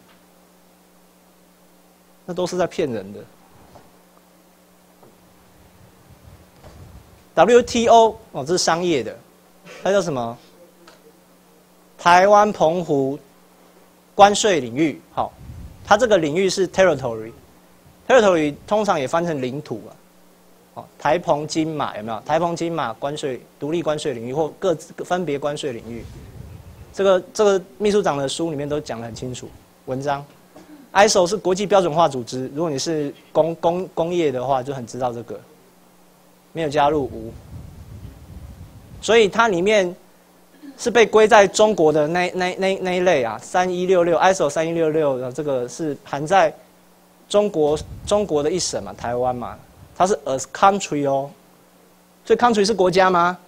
那都是在骗人的。W T O 哦，这是商业的，它叫什么？台湾澎湖关税领域。好，它这个领域是 territory，territory 通常也翻成领土啊。哦，台澎金马有没有？台澎金马关税独立关税领域或各自分别关税领域，这个这个秘书长的书里面都讲得很清楚。文章 ，I S O 是国际标准化组织，如果你是工工工业的话，就很知道这个。没有加入无，所以它里面是被归在中国的那那那那一类啊，三一六六 I S O 三一六六的这个是含在中国中国的一省嘛，台湾嘛。它是 a country 哦，所以 country 是国家吗？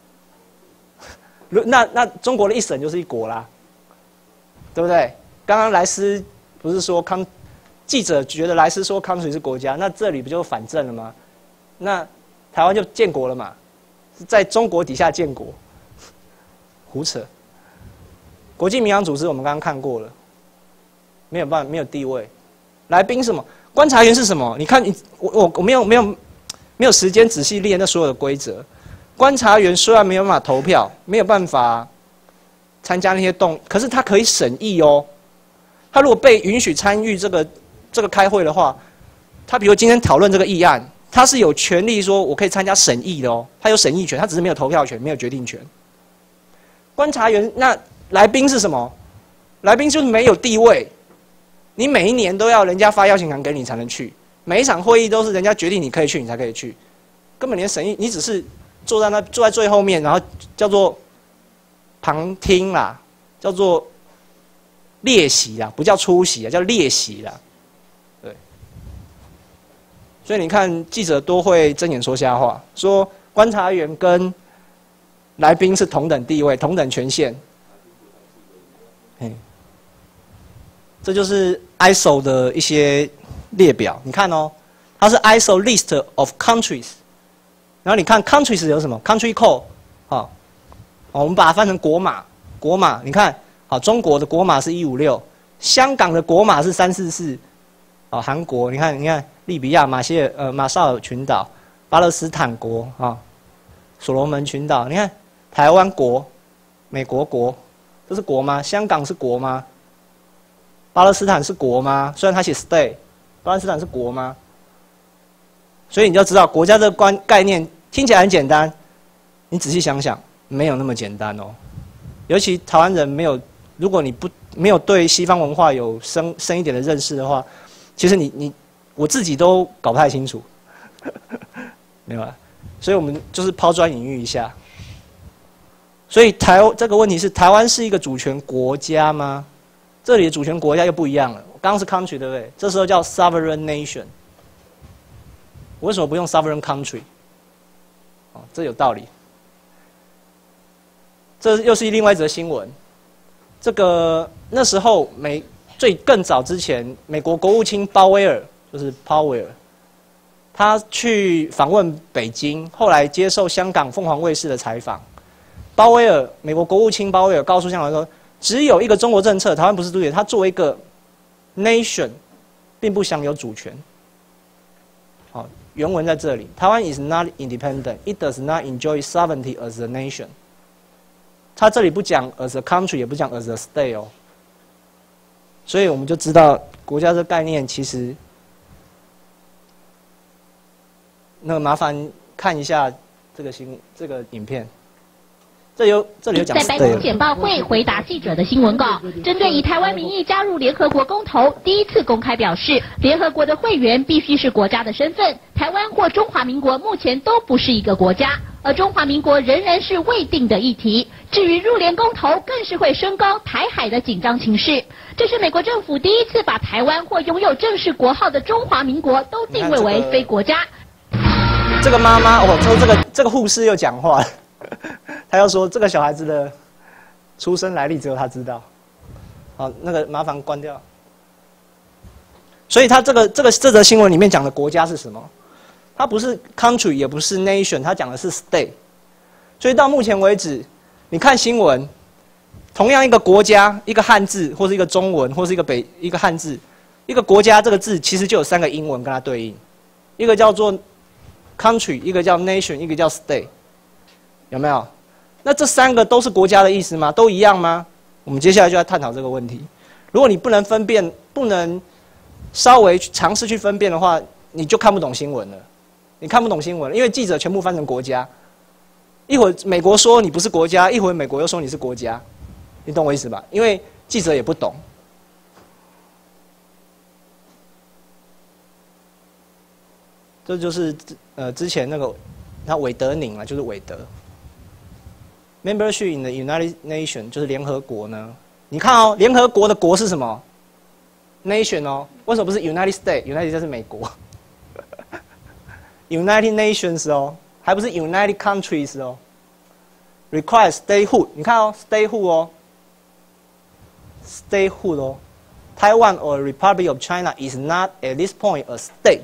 那那中国的一省就是一国啦，对不对？刚刚莱斯不是说康记者觉得莱斯说 country 是国家，那这里不就反正了吗？那台湾就建国了嘛，在中国底下建国，胡扯。国际民航组织我们刚刚看过了，没有办法，没有地位。来宾是什么？观察员是什么？你看你我我我没有没有没有时间仔细列那所有的规则。观察员虽然没有办法投票，没有办法参加那些动，可是他可以审议哦。他如果被允许参与这个这个开会的话，他比如今天讨论这个议案，他是有权利说我可以参加审议的哦。他有审议权，他只是没有投票权，没有决定权。观察员那来宾是什么？来宾就是没有地位。你每一年都要人家发邀请函给你才能去，每一场会议都是人家决定你可以去，你才可以去，根本连审议，你只是坐在那坐在最后面，然后叫做旁听啦，叫做列席啦，不叫出席啊，叫列席啦，对。所以你看记者都会睁眼说瞎话，说观察员跟来宾是同等地位、同等权限，嘿。这就是 I S O 的一些列表，你看哦，它是 I S O list of countries， 然后你看 countries 有什么 country code， 好，我们把它翻成国码，国码你看，好，中国的国码是一五六，香港的国码是三四四，哦，韩国你看你看利比亚、马歇尔呃马绍尔群岛、巴勒斯坦国啊、哦，所罗门群岛，你看台湾国、美国国，这是国吗？香港是国吗？巴勒斯坦是国吗？虽然他写 state， 巴勒斯坦是国吗？所以你就知道国家这个观概念听起来很简单，你仔细想想，没有那么简单哦。尤其台湾人没有，如果你不没有对西方文化有深深一点的认识的话，其实你你我自己都搞不太清楚，没有啊。所以我们就是抛砖引玉一下。所以台这个问题是台湾是一个主权国家吗？这里的主权国家又不一样了，刚刚是 country 对不对？这时候叫 sovereign nation。我为什么不用 sovereign country？ 哦，这有道理。这又是另外一则新闻。这个那时候美最更早之前，美国国务卿鲍威尔就是 Powell， 他去访问北京，后来接受香港凤凰卫视的采访。鲍威尔，美国国务卿鲍威尔告诉香港说。 只有一个中国政策，台湾不是独立，它作为一个 nation， 并不享有主权。好，原文在这里，台湾 is not independent, it does not enjoy sovereignty as a nation。它这里不讲 as a country， 也不讲 as a state 哦。所以我们就知道国家这概念其实，那麻烦看一下这个新这个影片。这有这里有讲。 在白宫简报会回答记者的新闻稿，针对以台湾名义加入联合国公投，第一次公开表示，联合国的会员必须是国家的身份，台湾或中华民国目前都不是一个国家，而中华民国仍然是未定的议题。至于入联公投，更是会升高台海的紧张情势。这是美国政府第一次把台湾或拥有正式国号的中华民国都定位为非国家。 这个妈妈，哦，这个这个护士又讲话了。他要说这个小孩子的出生来历只有他知道，好，那个麻烦关掉。所以他这个这个这则新闻里面讲的国家是什么？它不是 country， 也不是 nation， 它讲的是 state。所以到目前为止，你看新闻，同样一个国家，一个汉字或是一个中文，或是一个北一个汉字，一个国家这个字其实就有三个英文跟它对应，一个叫做 country， 一个叫 nation， 一个叫 state。有没有？那这三个都是国家的意思吗？都一样吗？我们接下来就要探讨这个问题。如果你不能分辨，不能稍微尝试去分辨的话，你就看不懂新闻了。你看不懂新闻，因为记者全部翻成国家，一会儿美国说你不是国家，一会儿美国又说你是国家，你懂我意思吧？因为记者也不懂。这就是呃之前那个他韦德宁啊，就是韦德。Membership in the United Nations 就是联合国呢？你看哦，联合国的国是什么 ？Nation 哦，为什么不是 United States？United 就是美国，United Nations 哦，还不是 United Countries 哦。Require statehood， 你看哦 ，statehood 哦 ，statehood 哦。Taiwan or Republic of China is not at this point a state。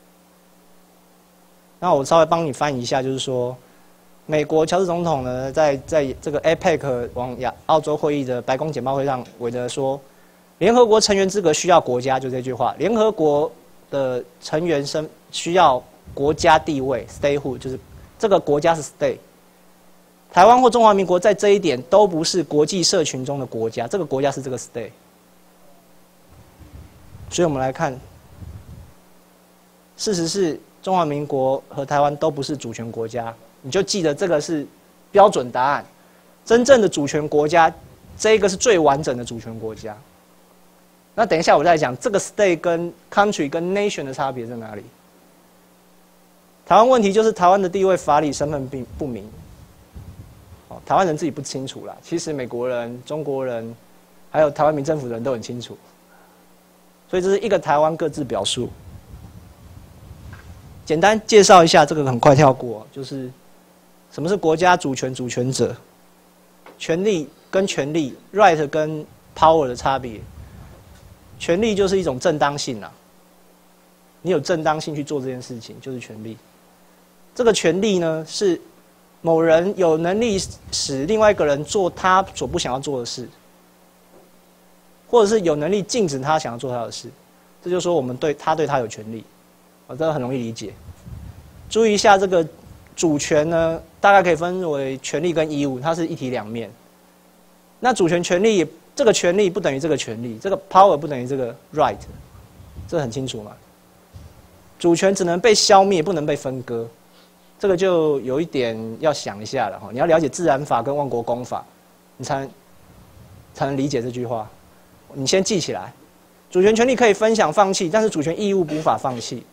那我稍微帮你翻译一下，就是说。美国乔治总统呢，在在这个 A P E C 往亚澳洲会议的白宫简报会上，韦德说，联合国成员资格需要国家，就这句话。联合国的成员身需要国家地位 ，statehood 就是这个国家是 state。台湾或中华民国在这一点都不是国际社群中的国家，这个国家是这个 state。所以我们来看，事实是中华民国和台湾都不是主权国家。你就记得这个是标准答案，真正的主权国家，这个是最完整的主权国家。那等一下我再讲这个 state 跟 country 跟 nation 的差别在哪里。台湾问题就是台湾的地位、法理、身份并不明。哦，台湾人自己不清楚啦，其实美国人、中国人，还有台湾民政府的人都很清楚。所以这是一个台湾各自表述。简单介绍一下，这个很快跳过，就是。什么是国家主权主权者？权利跟权利 ，right 跟 power 的差别。权利就是一种正当性啊，你有正当性去做这件事情，就是权利。这个权利呢，是某人有能力使另外一个人做他所不想要做的事，或者是有能力禁止他想要做他的事。这就是说，我们对他对他有权利，啊，这个很容易理解。注意一下这个。主权呢，大概可以分为权利跟义务，它是一体两面。那主权权利，这个权利不等于这个权利，这个 power 不等于这个 right， 这很清楚嘛？主权只能被消灭，不能被分割，这个就有一点要想一下了哈。你要了解自然法跟万国公法，你才能才能理解这句话。你先记起来，主权权利可以分享放弃，但是主权义务无法放弃。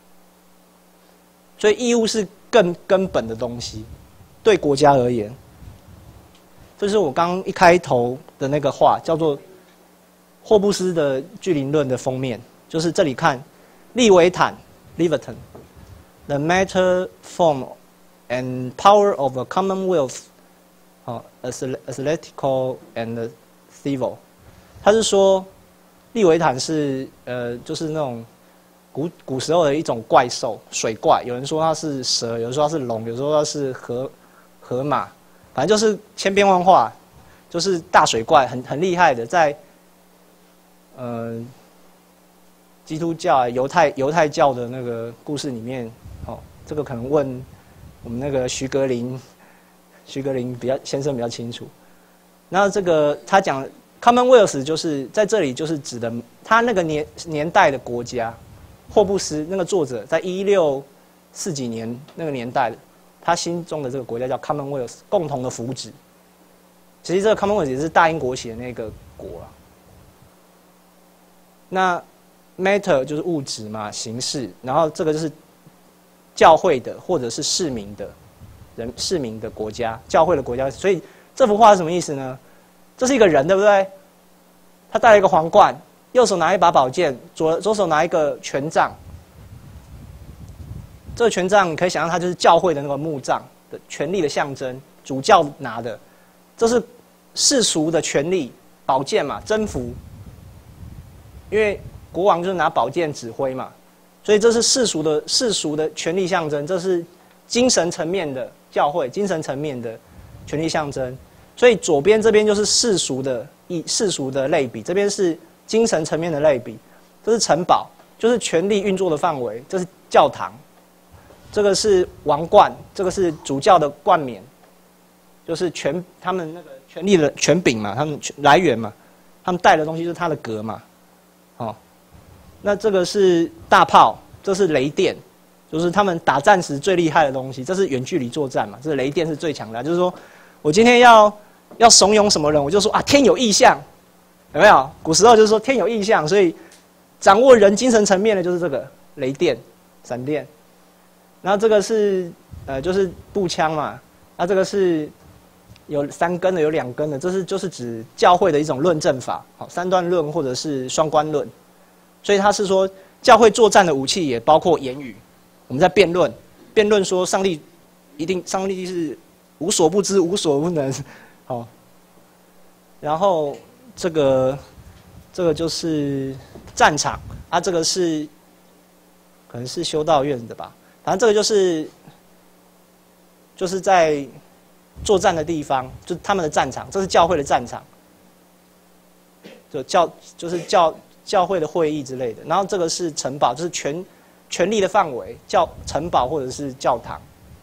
所以义务是更根本的东西，对国家而言，这是我刚一开头的那个话，叫做霍布斯的巨灵论的封面，就是这里看利维坦 （Leviathan） ，the matter, form, and power of a commonwealth， 啊 ，athletical and civil。他是说利维坦是呃，就是那种。古古时候的一种怪兽，水怪，有人说它是蛇，有人说它是龙，有人说它是河河马，反正就是千变万化， 就是大水怪，很很厉害的，在呃基督教、犹太犹太教的那个故事里面，哦，这个可能问我们那个徐格林，徐格林比较先生比较清楚。那这个他讲 Commonwealth 就是在这里就是指的他那个年年代的国家，霍布斯那个作者在一六四几年那个年代，他心中的这个国家叫 Commonwealth， 共同的福祉。其实这个 Commonwealth 也是大英国写的那个国啊。那 matter 就是物质嘛，形式，然后这个就是教会的或者是市民的人，市民的国家，教会的国家。所以这幅画是什么意思呢？这是一个人，对不对？他戴了一个皇冠，右手拿一把宝剑，左左手拿一个权杖。这个权杖你可以想象，它就是教会的那个木杖的权力的象征，主教拿的，这是世俗的权力，宝剑嘛，征服。因为国王就是拿宝剑指挥嘛，所以这是世俗的世俗的权力象征，这是精神层面的教会，精神层面的权力象征。所以左边这边就是世俗的以世俗的类比，这边是精神层面的类比。这是城堡，就是权力运作的范围，这是教堂。这个是王冠，这个是主教的冠冕，就是权他们那个权力的权柄嘛，他们来源嘛，他们带的东西就是他的格嘛。哦，那这个是大炮，这是雷电，就是他们打战时最厉害的东西。这是远距离作战嘛，这是雷电是最强的。就是说我今天要要怂恿什么人，我就说啊，天有异象，有没有？古时候就是说天有异象，所以掌握人精神层面的就是这个雷电、闪电。然后这个是呃，就是步枪嘛，那这个是有三根的，有两根的，这是就是指教会的一种论证法，好，三段论或者是双关论。所以他是说，教会作战的武器也包括言语。我们在辩论，辩论说上帝一定，上帝是无所不知、无所不能，好。然后这个这个就是战场啊，这个是可能是修道院的吧。反正这个就是就是在作战的地方，就是他们的战场，这是教会的战场，就教就是教教会的会议之类的。然后这个是城堡，就是权权力的范围，教城堡或者是教堂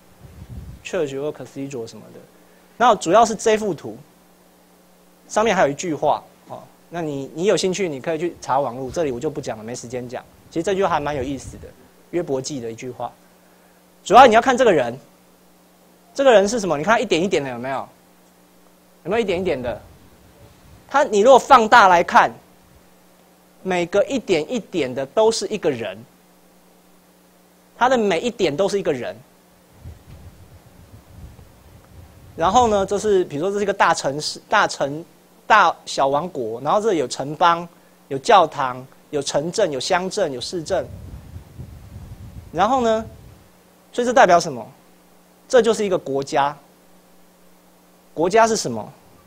，church 或 cathedral 什么的。然后主要是这幅图，上面还有一句话哦。那你你有兴趣，你可以去查网络，这里我就不讲了，没时间讲。其实这句话还蛮有意思的，约伯记的一句话。主要你要看这个人，这个人是什么？你看他一点一点的有没有？有没有一点一点的？他你如果放大来看，每个一点一点的都是一个人，他的每一点都是一个人。然后呢，这是比如说这是一个大城市、大城、大小王国，然后这里有城邦、有教堂、有城镇、有乡镇、有市镇。然后呢？所以这代表什么？这就是一个国家。国家是什么？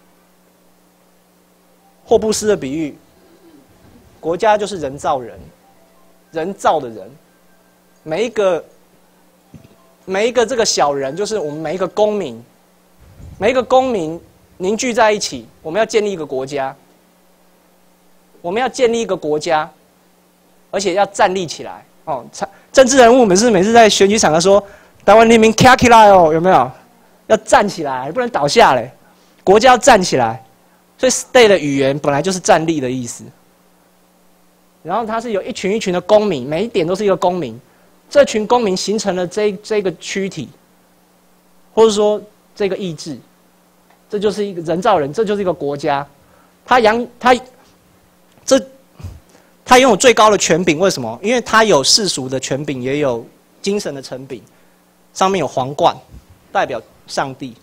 霍布斯的比喻，国家就是人造人，人造的人。每一个每一个这个小人，就是我们每一个公民，每一个公民凝聚在一起，我们要建立一个国家。我们要建立一个国家，而且要站立起来哦。政治人物每次每次在选举场合说，台湾人民站起来哦，有没有？要站起来，不能倒下嘞。国家要站起来，所以 state 的语言本来就是站立的意思。然后它是有一群一群的公民，每一点都是一个公民，这群公民形成了这这个躯体，或者说这个意志，这就是一个人造人，这就是一个国家。他养他这。他拥有最高的权柄，为什么？因为他有世俗的权柄，也有精神的权柄。上面有皇冠，代表上帝。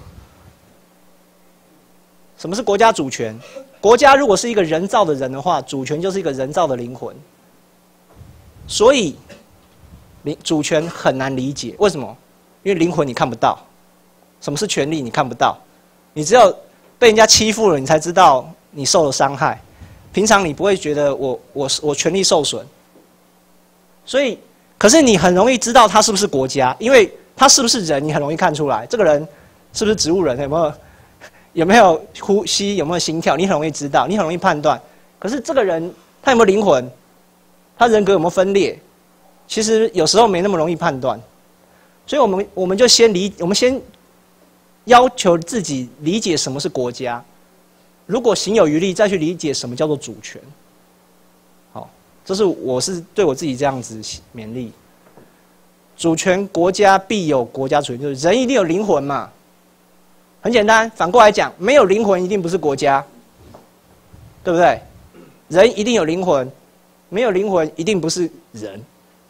什么是国家主权？国家如果是一个人造的人的话，主权就是一个人造的灵魂。所以，主权很难理解，为什么？因为灵魂你看不到。什么是权力？你看不到。你只有被人家欺负了，你才知道你受了伤害。平常你不会觉得我我我权力受损，所以可是你很容易知道他是不是国家，因为他是不是人，你很容易看出来。这个人是不是植物人？有没有有没有呼吸，有没有心跳，你很容易知道，你很容易判断。可是这个人他有没有灵魂，他人格有没有分裂，其实有时候没那么容易判断。所以我们我们就先理，我们先要求自己理解什么是国家，如果行有余力，再去理解什么叫做主权。好，这是我是对我自己这样子勉励。主权国家必有国家主权，就是人一定有灵魂嘛。很简单，反过来讲，没有灵魂一定不是国家，对不对？人一定有灵魂，没有灵魂一定不是人。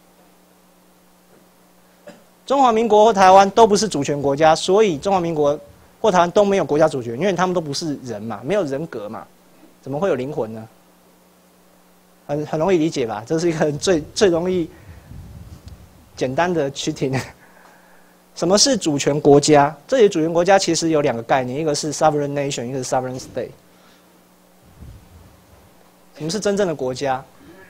中华民国或台湾都不是主权国家，所以中华民国或台湾都没有国家主权，因为他们都不是人嘛，没有人格嘛，怎么会有灵魂呢？很很容易理解吧？这是一个最最容易简单的去听。什么是主权国家？这里主权国家其实有两个概念，一个是 sovereign nation， 一个是 sovereign state。什么是真正的国家？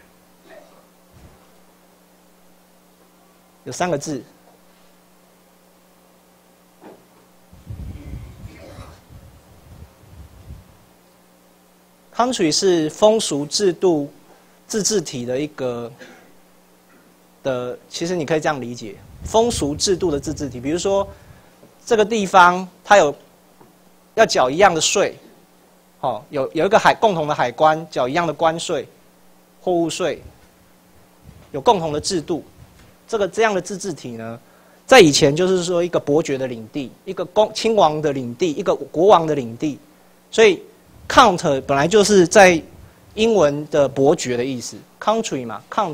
有三个字。country 是风俗制度、自治体的一个的，其实你可以这样理解。风俗制度的自治体，比如说这个地方它有要缴一样的税，哦，有有一个海共同的海关，缴一样的关税、货物税，有共同的制度。这个这样的自治体呢，在以前就是说一个伯爵的领地，一个公亲王的领地，一个国王的领地，所以 count 本来就是在英文的伯爵的意思 ，country 嘛 ，count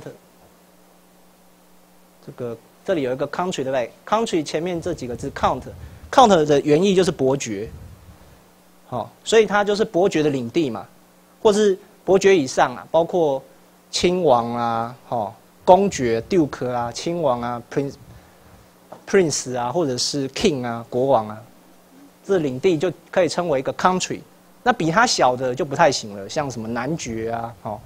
这个。这里有一个 country 对不对 ？country 前面这几个字 count，count 的原意就是伯爵，好、哦，所以它就是伯爵的领地嘛，或是伯爵以上啊，包括亲王啊，哦，公爵 duke 啊，亲王啊 prince prince 啊，或者是 king 啊，国王啊，这领地就可以称为一个 country。那比它小的就不太行了，像什么男爵啊，哦，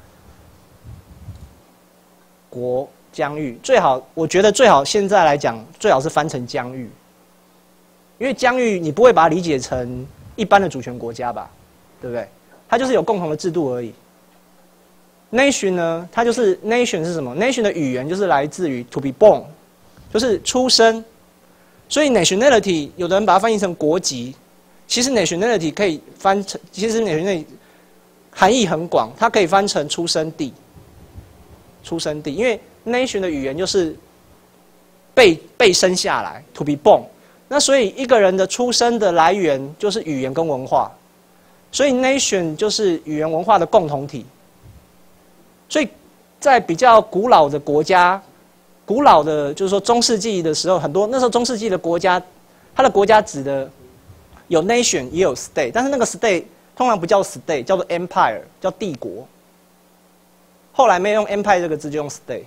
国。疆域最好，我觉得最好现在来讲，最好是翻成疆域，因为疆域你不会把它理解成一般的主权国家吧，对不对？它就是有共同的制度而已。Nation 呢，它就是 nation 是什么 ？Nation 的语言就是来自于 to be born， 就是出生。所以 nationality 有的人把它翻译成国籍，其实 nationality 可以翻成，其实 nationality 含义很广，它可以翻成出生地。出生地，因为 nation 的语言就是被被生下来 ，to be born。那所以一个人的出生的来源就是语言跟文化，所以 nation 就是语言文化的共同体。所以在比较古老的国家，古老的就是说中世纪的时候，很多那时候中世纪的国家，它的国家指的有 nation 也有 state， 但是那个 state 通常不叫 state， 叫做 empire， 叫帝国。后来没有用 empire 这个字，就用 state，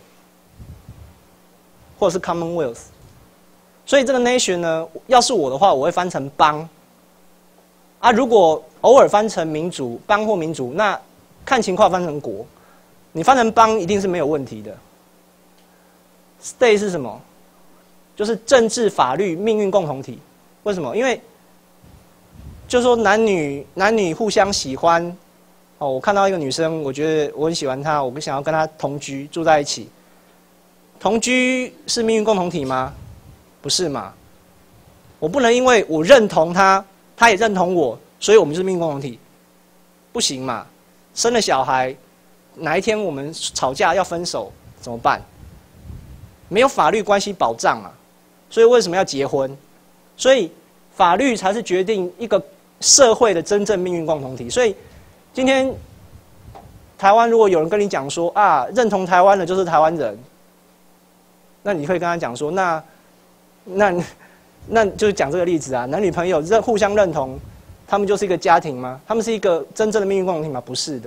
或者是 commonwealth。所以这个 nation 呢，要是我的话，我会翻成邦。啊，如果偶尔翻成民族，邦或民族，那看情况翻成国。你翻成邦一定是没有问题的。state 是什么？就是政治、法律、命运共同体。为什么？因为就是说男女男女互相喜欢。哦，我看到一个女生，我觉得我很喜欢她，我不想要跟她同居，住在一起。同居是命运共同体吗？不是嘛？我不能因为我认同她，她也认同我，所以我们是命运共同体，不行嘛？生了小孩，哪一天我们吵架要分手怎么办？没有法律关系保障嘛，所以为什么要结婚？所以法律才是决定一个社会的真正命运共同体，所以。今天台湾如果有人跟你讲说啊，认同台湾的就是台湾人，那你会跟他讲说，那那那就是讲这个例子啊，男女朋友认互相认同，他们就是一个家庭吗？他们是一个真正的命运共同体吗？不是的。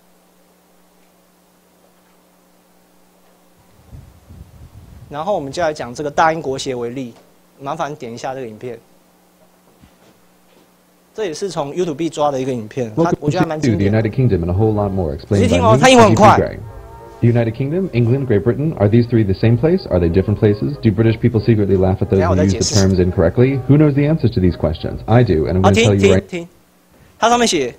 然后我们就来讲这个大英国协为例，麻烦点一下这个影片。这也是从 YouTube 抓的一个影片，它我觉得还蛮经典。仔细听哦，它英文很快。 The United Kingdom, England, Great Britain, are these three the same place? Are they different places? Do British people secretly laugh at those who use the terms incorrectly? Who knows the answers to these questions? I do, and I'm going to tell you right. 它上面写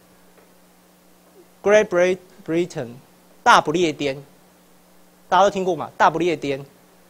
Great Britain 大不列颠，大家都听过嘛？大不列颠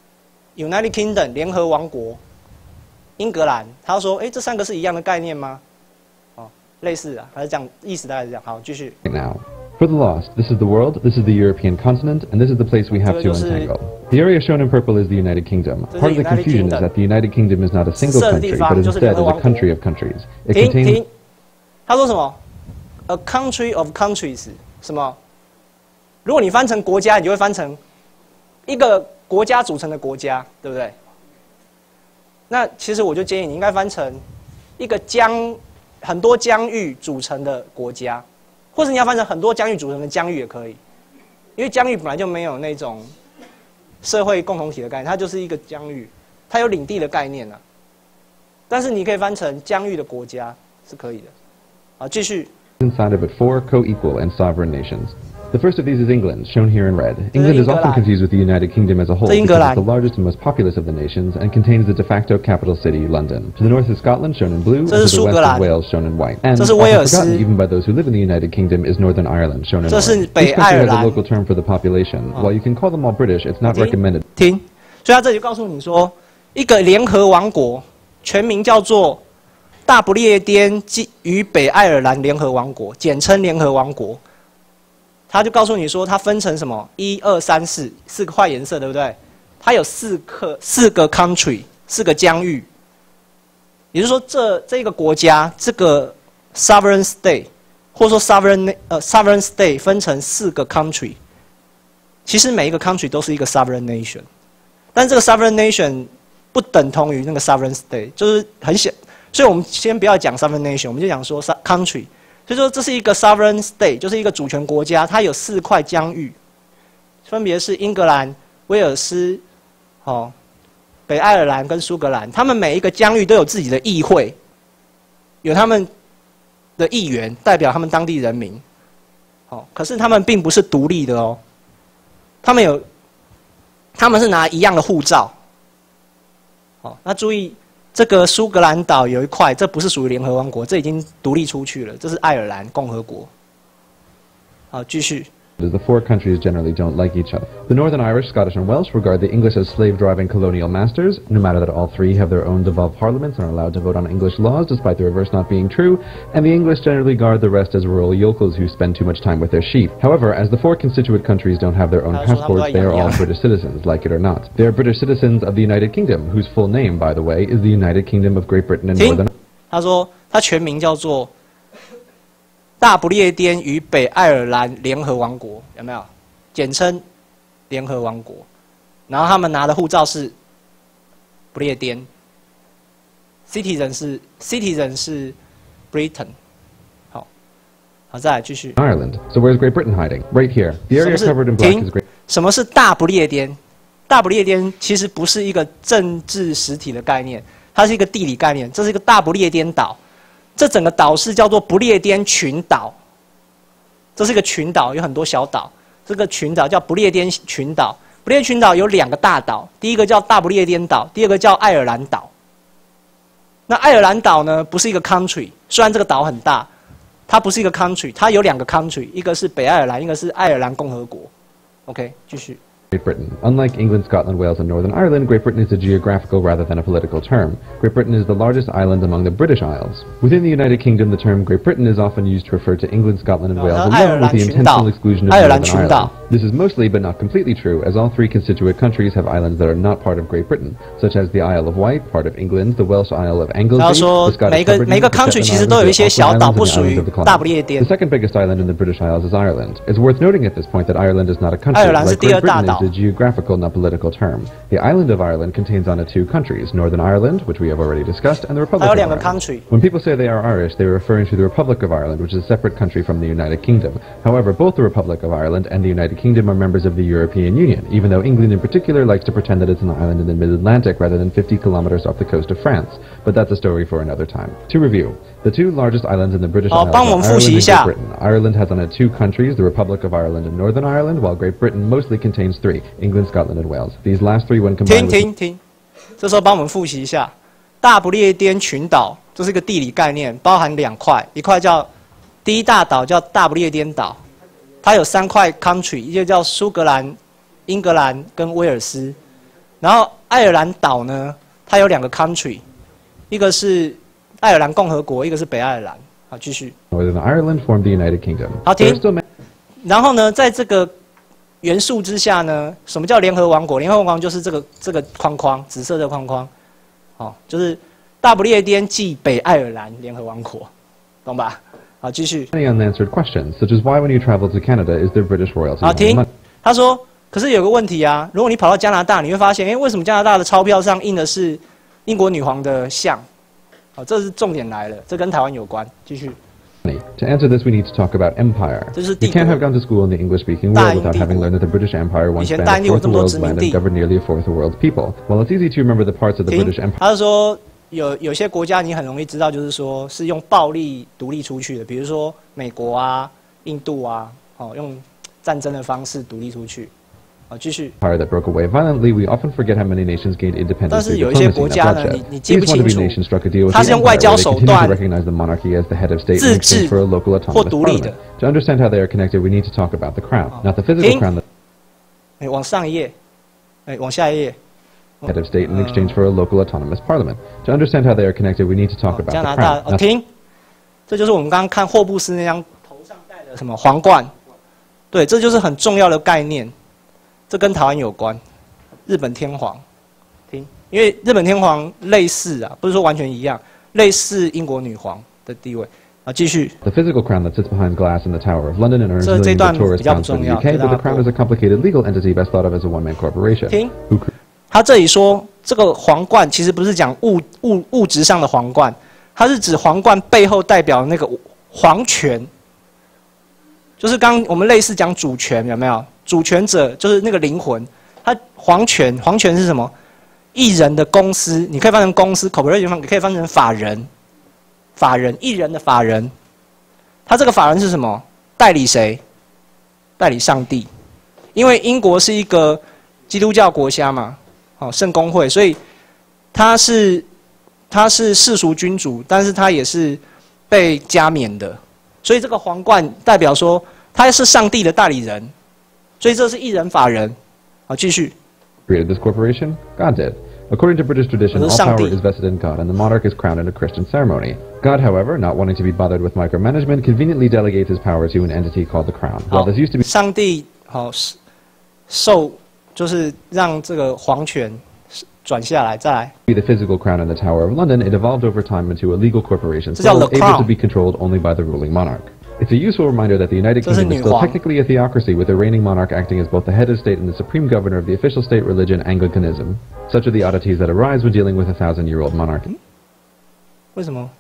United Kingdom 联合王国，英格兰。他说，哎，这三个是一样的概念吗？哦，类似啊，还是这样，意思大概是这样。好，继续。 Now, for the lost, this is the world, this is the European continent, and this is the place we have to untangle. The area shown in purple is the United Kingdom. Part of the confusion is that the United Kingdom is not a single country, but instead is a country of countries. It contains. 他说什么 ？A country of countries， 什么？如果你翻成国家，你就会翻成一个国家组成的国家，对不对？那其实我就建议你应该翻成一个疆很多疆域组成的国家，或者你要翻成很多疆域组成的疆域也可以，因为疆域本来就没有那种社会共同体的概念，它就是一个疆域，它有领地的概念啊。但是你可以翻成疆域的国家是可以的。好，继续。 Inside of it four co-equal and sovereign nations. The first of these is England, shown here in red. England is often confused with the United Kingdom as a whole because it's the largest and most populous of the nations and contains the de facto capital city, London. To the north is Scotland, shown in blue, and to the west is Wales, shown in white. And often forgotten even by those who live in the United Kingdom is Northern Ireland, shown in orange. This country has a local term for the population. While you can call them all British, it's not recommended. 听，所以他这里就告诉你说，一个联合王国全名叫做大不列颠与北爱尔兰联合王国，简称联合王国。他就告诉你说，它分成什么？一二三四，四个坏颜色，对不对？它有四个四个 country， 四个疆域。也就是说，这这个国家，这个 sovereign state， 或者说 sovereign 呃 sovereign state 分成四个 country。其实每一个 country 都是一个 sovereign nation， 但这个 sovereign nation 不等同于那个 sovereign state， 就是很小。所以我们先不要讲 sovereign nation， 我们就讲说 country。所以说这是一个 sovereign state， 就是一个主权国家，它有四块疆域，分别是英格兰、威尔斯、哦、北爱尔兰跟苏格兰。他们每一个疆域都有自己的议会，有他们的议员代表他们当地人民。哦，可是他们并不是独立的哦，他们有，他们是拿一样的护照。哦，那注意。这个苏格兰岛有一块，这不是属于联合王国，这已经独立出去了，这是爱尔兰共和国。好，继续。 The four countries generally don't like each other. The Northern Irish, Scottish, and Welsh regard the English as slave-driving colonial masters, no matter that all three have their own devolved parliaments and are allowed to vote on English laws, despite the reverse not being true, and the English generally regard the rest as rural yokels who spend too much time with their sheep. However, as the four constituent countries don't have their own passports, they are all British citizens, like it or not. They are British citizens of the United Kingdom, whose full name, by the way, is the United Kingdom of Great Britain and Northern... 他说，他全名叫做大不列颠与北爱尔兰联合王国，有没有？简称联合王国，然后他们拿的护照是不列颠 ，citizen 是 citizen 是 Britain， 好，好，再来继续。 Ireland. So where's Great Britain hiding? Right here. The area covered in black is Great. 什么是大不列颠？大不列颠其实不是一个政治实体的概念，它是一个地理概念。这是一个大不列颠岛，这整个岛是叫做不列颠群岛，这是一个群岛，有很多小岛。这个群岛叫不列颠群岛，不列颠群岛有两个大岛，第一个叫大不列颠岛，第二个叫爱尔兰岛。那爱尔兰岛呢，不是一个 country， 虽然这个岛很大，它不是一个 country， 它有两个 country， 一个是北爱尔兰，一个是爱尔兰共和国。OK， 继续。 Great Britain. Unlike England, Scotland, Wales, and Northern Ireland, Great Britain is a geographical rather than a political term. Great Britain is the largest island among the British Isles. Within the United Kingdom, the term Great Britain is often used to refer to England, Scotland, and Wales alone, with the intentional exclusion of Northern Ireland. This is mostly, but not completely true, as all three constituent countries have islands that are not part of Great Britain, such as the Isle of Wight, part of England, the Welsh Isle of Anglesey, the Scottish Hebrides, the Shetland Islands, the islands of the Clyde. The second biggest island in the British Isles is Ireland. It's worth noting at this point that Ireland is not a country, like Great Britain is a geographical, not political term. The island of Ireland contains on it two countries, Northern Ireland, which we have already discussed, and the Republic of Ireland. When people say they are Irish, they are referring to the Republic of Ireland, which is a separate country from the United Kingdom. However, both the Republic of Ireland and the United Kingdom are members of the European Union, even though England in particular likes to pretend that it's an island in the mid-Atlantic rather than fifty kilometers off the coast of France. But that's a story for another time. To review, the two largest islands in the British Isles are Ireland and Great Britain. Ireland has on it two countries, the Republic of Ireland and Northern Ireland, while Great Britain mostly contains three, England, Scotland, and Wales. These last three, when combined, 听听听，这时候帮我们复习一下，大不列颠群岛这是一个地理概念，包含两块，一块叫第一大岛叫大不列颠岛，它有三块 country， 一个叫苏格兰、英格兰跟威尔斯。然后爱尔兰岛呢，它有两个 country， 一个是爱尔兰共和国，一个是北爱尔兰。好，继续。 Northern Ireland formed the United Kingdom. 好，停。然后呢，在这个元素之下呢，什么叫联合王国？联合王国就是这个这个框框，紫色的框框，好，就是大不列颠暨北爱尔兰联合王国，懂吧？好，继续。 Many unanswered questions, such as why when you travel to Canada is there British royalty? 好，停。他说，可是有个问题啊，如果你跑到加拿大，你会发现，哎，为什么加拿大的钞票上印的是英国女皇的像？好，这是重点来了，这跟台湾有关。继续。 To answer this, we need to talk about empire. We can't have gone to school in the English-speaking world without having learned that the British Empire once spanned a fourth of the world's land and governed nearly a fourth of the world's people. While it's easy to remember the parts of the British Empire. 他说有有些国家你很容易知道，就是说是用暴力独立出去的，比如说美国啊、印度啊，哦，用战争的方式独立出去。好，继续。 Empire that broke away violently, we often forget how many nations gained independence. 但是有一些国家呢，你你记不清楚， nations 它是用外交手段 recognize the monarchy as the head of state 自治 for a local autonomous 或独立的。 To understand how they are connected, we need to talk about the crown, not the physical crown. 哎，往上一页，哎，往下一页。 Head of state in exchange for a local autonomous parliament. To understand how they are connected, we need to talk about 加 the 拿大， crown. 哦，停，这就是我们刚刚看霍布斯那张头上戴的什么皇冠，对，这就是很重要的概念。这跟台湾有关，日本天皇，听，因为日本天皇类似啊，不是说完全一样，类似英国女皇的地位。啊，继续。 The physical crown that sits behind glass in the Tower of London and earns 这这 millions 段 of tourist 比较不 pounds for 重 the 要， U K, 给大 but 家 the crown 过 is a complicated legal entity best thought of as a one-man corporation. 听 Who 他这里说这个皇冠其实不是讲物物物质上的皇冠，它是指皇冠背后代表那个皇权，就是刚我们类似讲主权有没有？主权者就是那个灵魂。它皇权，皇权是什么？一人的公司，你可以翻成公司 corporation， 你可以翻成法人，法人一人的法人。他这个法人是什么？代理谁？代理上帝。因为英国是一个基督教国家嘛，哦，圣公会，所以他是他是世俗君主，但是他也是被加冕的，所以这个皇冠代表说他是上帝的代理人，所以这是一人法人。好，继续。 created this corporation? God did. According to British tradition, all power is vested in God, and the monarch is crowned in a Christian ceremony. God, however, not wanting to be bothered with micromanagement, conveniently delegates his power to an entity called the crown. While this used to be 上帝好受，就是让这个皇权转下来，再来。 the physical crown in the Tower of London, it evolved over time into a legal corporation, 这叫 so the able crown to be controlled only by the ruling monarch. It's a useful reminder that the United Kingdom is still technically a theocracy, with the reigning monarch acting as both the head of state and the supreme governor of the official state religion, Anglicanism. Such are the oddities that arise when dealing with a thousand-year-old monarchy. 为什么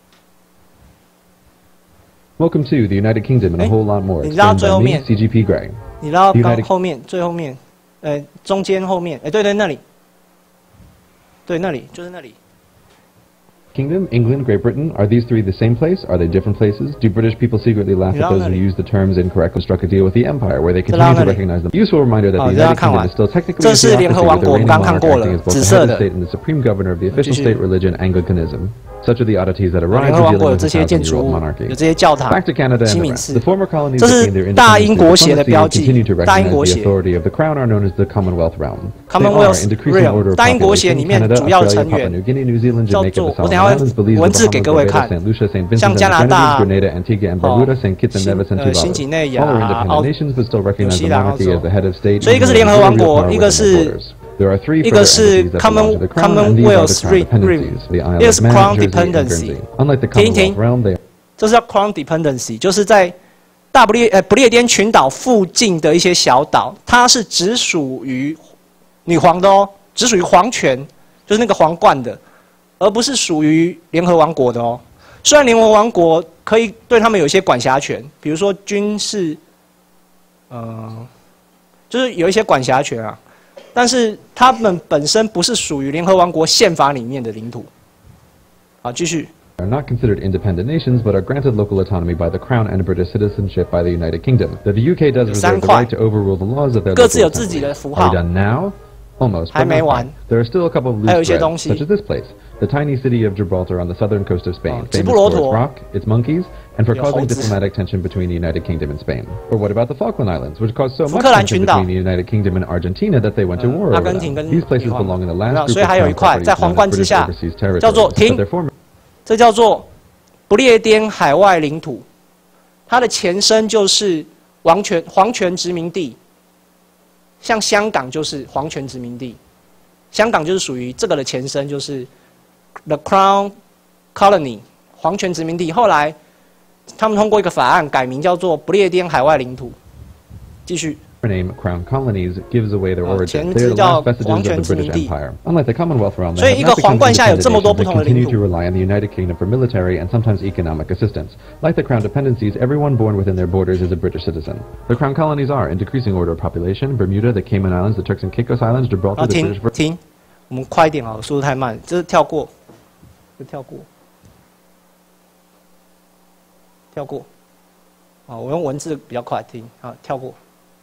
Welcome to the United Kingdom and a whole lot more. 你拉到最后面 C G P Grey. 你拉到刚后面最后面，呃，中间后面，哎，对对，那里，对，那里就是那里。 Kingdom, England, Great Britain, are these three the same place? Are they different places? Do British people secretly laugh at those who use the terms incorrectly, struck a deal with the Empire, where they continue to recognize them? Useful reminder that the United Kingdom is still technically a theocracy, with the reigning monarch acting as both the head of state and the supreme governor of the official state religion, Anglicanism. Such are the oddities that arise when dealing with a thousand-year-old monarchy. Back to Canada and the rest. The former colonies that gained their independence through diplomacy and continue to recognize the authority of the crown are known as the Commonwealth realm. They are, in decreasing order of population, Canada, Australia, Papua New Guinea, New Zealand, Jamaica, the Solomon Islands, Belize, the Bahamas, Barbados, Saint Lucia, Saint Vincent and the Grenadines, Grenada, Antigua and Barbuda, Saint Kitts and Nevis and Tuvalu. All are independent nations, but still recognize the monarchy as the head of state. 所以一个是联合王国，一个是 There are three 一个是 Common Commonwealth Realm， 一个是 Crown Dependency。停停，这是叫 Crown Dependency， 就是在大不列呃不列颠群岛附近的一些小岛，它是只属于女皇的哦，只属于皇权，就是那个皇冠的，而不是属于联合王国的哦。虽然联合王国可以对他们有一些管辖权，比如说军事，呃，就是有一些管辖权啊。 但是他们本身不是属于联合王国宪法里面的领土。好，继续。 Are not considered independent nations, but are granted local autonomy by the Crown and British citizenship by the United Kingdom. That the U K does reserve the right to overrule the laws of their local autonomy. Are we done now? Almost, but not quite. There are still a couple of loose threads, such as this place. the tiny city of Gibraltar on the southern coast of Spain, Oh, famous for its rock, its monkeys, and for causing diplomatic tension between the United Kingdom and Spain. But what about the Falkland Islands, which caused so much tension between the United Kingdom and Argentina that they went to war over them? These places belong in the last group of crown properties known as British overseas territories, but their former 这叫做不列颠海外领土，它的前身就是王权皇权殖民地，像香港就是皇权殖民地，香港就是属于这个的前身，就是 The Crown Colony 皇权殖民地。后来他们通过一个法案改名叫做不列颠海外领土。继续。 name Crown Colonies gives away their origin. They are the last vestiges of the British Empire. Unlike the Commonwealth realm, they have not become independent nations and continue to rely on the United Kingdom for military and sometimes economic assistance. Like the Crown dependencies, everyone born within their borders is a British citizen. The Crown Colonies are, in decreasing order of population, Bermuda, the Cayman Islands, the Turks and Caicos Islands, Gibraltar, the British... 停，我们快一点好了，速度太慢，这是跳过，这跳过，跳过。啊，我用文字比较快，听啊，跳过。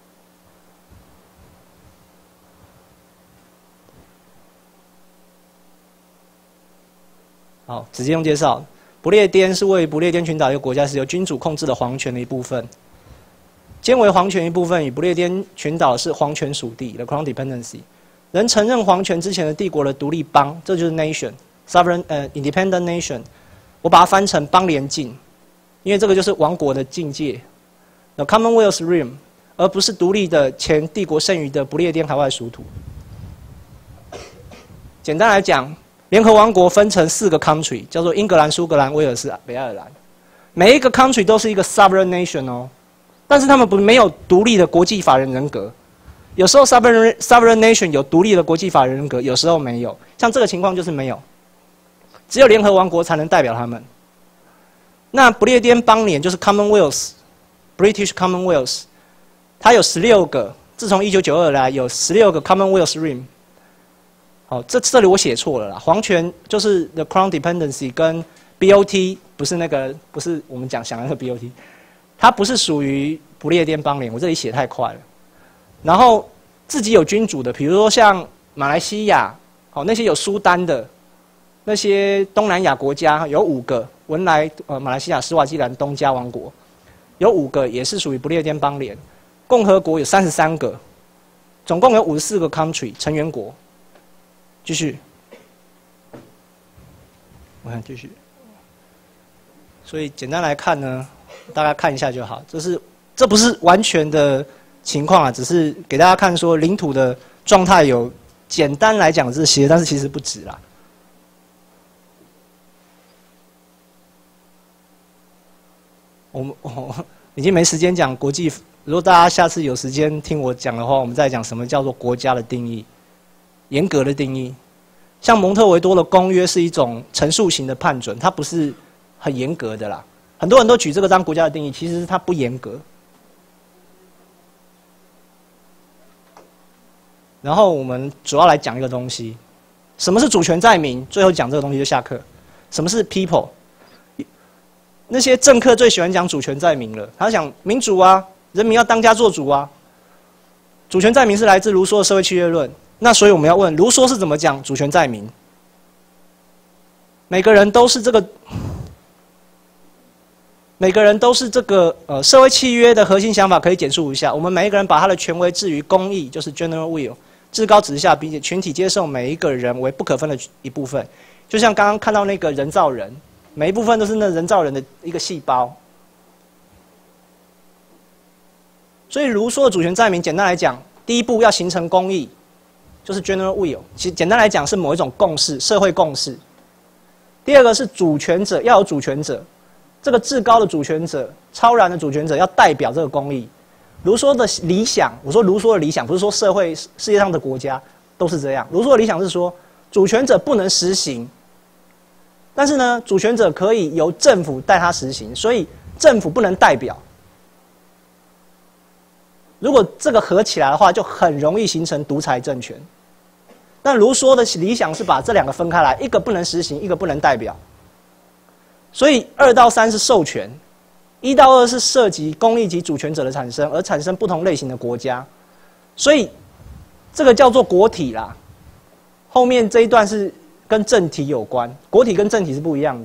好，直接用介绍。不列颠是位于不列颠群岛一个国家，是由君主控制的皇权的一部分。兼为皇权一部分，与不列颠群岛是皇权属地 （the Crown Dependency）。能承认皇权之前的帝国的独立邦，这就是 nation，sovereign 呃 independent nation。我把它翻成邦联境，因为这个就是王国的境界 ，the Commonwealth realm， 而不是独立的前帝国剩余的不列颠海外属土。简单来讲。 联合王国分成四个 country， 叫做英格兰、苏格兰、威尔士、北爱尔兰。每一个 country 都是一个 sovereign nation 哦，但是他们不没有独立的国际法人人格。有时候 sovereign sovereign nation 有独立的国际法人人格，有时候没有。像这个情况就是没有，只有联合王国才能代表他们。那不列颠邦联就是 Commonwealth，British Commonwealth， 它有十六个，自从一九九二来有十六个 Commonwealth realm。 哦，这这里我写错了啦。皇权就是 the Crown Dependency 跟 B O T 不是那个，不是我们讲想那个 B O T， 它不是属于不列颠邦联。我这里写太快了。然后自己有君主的，比如说像马来西亚，哦那些有苏丹的，那些东南亚国家有五个，文莱、呃马来西亚、斯瓦基兰、东加王国，有五个也是属于不列颠邦联。共和国有三十三个，总共有五十四个 country 成员国。 继续，我看继续。所以简单来看呢，大家看一下就好。这是这不是完全的情况啊，只是给大家看说领土的状态有简单来讲这些，但是其实不止啦。我们我已经没时间讲国际。如果大家下次有时间听我讲的话，我们再讲什么叫做国家的定义。 严格的定义，像蒙特维多的公约是一种陈述型的判准，它不是很严格的啦。很多人都举这个当国家的定义，其实它不严格。然后我们主要来讲一个东西，什么是主权在民？最后讲这个东西就下课。什么是 people？ 那些政客最喜欢讲主权在民了，他讲民主啊，人民要当家作主啊。主权在民是来自卢梭的社会契约论。 那所以我们要问，卢梭是怎么讲主权在民？每个人都是这个，每个人都是这个呃社会契约的核心想法，可以简述一下。我们每一个人把他的权威置于公义，就是 general will， 至高之下，并且群体接受每一个人为不可分的一部分。就像刚刚看到那个人造人，每一部分都是那人造人的一个细胞。所以卢梭的主权在民，简单来讲，第一步要形成公义。 就是 general will， 其实简单来讲是某一种共识，社会共识。第二个是主权者要有主权者，这个至高的主权者、超然的主权者要代表这个公义。卢梭的理想，我说卢梭的理想不是说社会世界上的国家都是这样，卢梭的理想是说主权者不能实行，但是呢，主权者可以由政府代他实行，所以政府不能代表。 如果这个合起来的话，就很容易形成独裁政权。但卢梭的理想是把这两个分开来，一个不能实行，一个不能代表。所以二到三是授权，一到二是涉及公益及主权者的产生，而产生不同类型的国家。所以这个叫做国体啦。后面这一段是跟政体有关，国体跟政体是不一样的。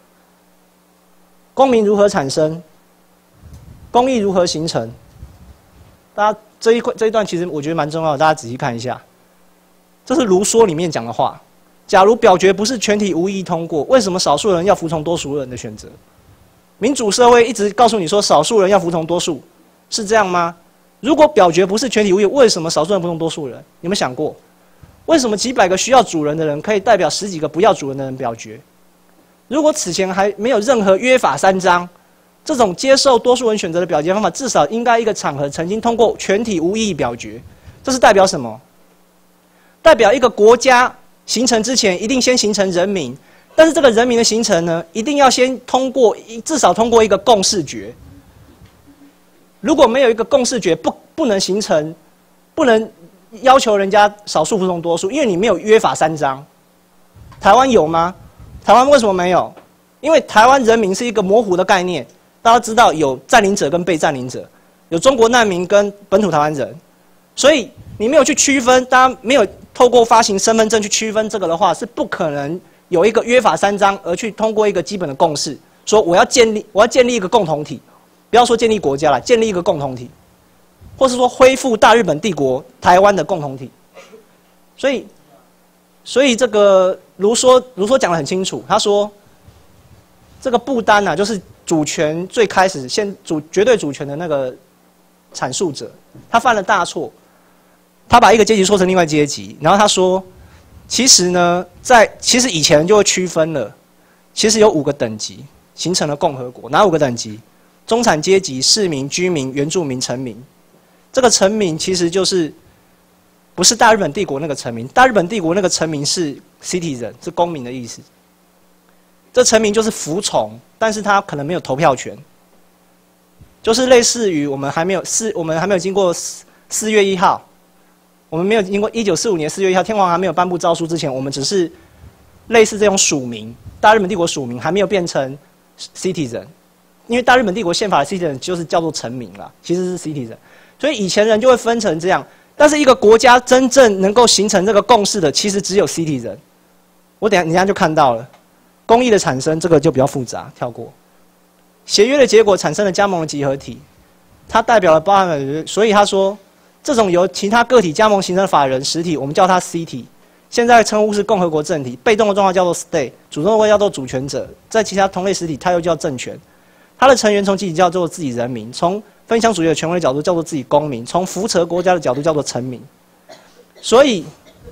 公民如何产生？公益如何形成？大家这一块这一段其实我觉得蛮重要的，大家仔细看一下。这是卢梭里面讲的话。假如表决不是全体无异议通过，为什么少数人要服从多数人的选择？民主社会一直告诉你说少数人要服从多数，是这样吗？如果表决不是全体无异议，为什么少数人服从多数人？你有没有想过，为什么几百个需要主人的人可以代表十几个不要主人的人表决？如果此前还没有任何约法三章，这种接受多数人选择的表决方法，至少应该一个场合曾经通过全体无异议表决。这是代表什么？代表一个国家形成之前，一定先形成人民，但是这个人民的形成呢，一定要先通过，至少通过一个共识决。如果没有一个共识决，不不能形成，不能要求人家少数服从多数，因为你没有约法三章。台湾有吗？台湾为什么没有？因为台湾人民是一个模糊的概念，大家知道有占领者跟被占领者，有中国难民跟本土台湾人，所以你没有去区分，大家没有透过发行身份证去区分这个的话，是不可能有一个约法三章而去通过一个基本的共识，说我要建立我要建立一个共同体，不要说建立国家了，建立一个共同体，或是说恢复大日本帝国台湾的共同体。所以，所以这个卢梭卢梭讲得很清楚，他说，这个不丹啊，就是主权最开始先主绝对主权的那个阐述者，他犯了大错，他把一个阶级说成另外阶级，然后他说，其实呢，在其实以前就会区分了，其实有五个等级形成了共和国，哪五个等级？中产阶级、市民、居民、原住民、臣民。这个臣民其实就是不是大日本帝国那个臣民，大日本帝国那个臣民是 citizen， 是公民的意思。这臣民就是服从，但是他可能没有投票权，就是类似于我们还没有四，我们还没有经过四四月一号，我们没有经过一九四五年四月一号，天皇还没有颁布诏书之前，我们只是类似这种属民，大日本帝国属民还没有变成 citizen， 因为大日本帝国宪法的 citizen 就是叫做臣民啦，其实是 citizen， 所以以前人就会分成这样。但是一个国家真正能够形成这个共识的，其实只有 citizen。我等一下你等一下就看到了。公益的产生，这个就比较复杂，跳过。协约的结果产生了加盟的集合体，它代表了包含了，所以他说，这种由其他个体加盟形成的法人实体，我们叫它 C 体。现在称呼是共和国政体，被动的状况叫做 state， 主动的叫做主权者，在其他同类实体，它又叫政权。它的成员从集体叫做自己人民，从分享主义的权威的角度叫做自己公民，从扶持国家的角度叫做臣民。所以。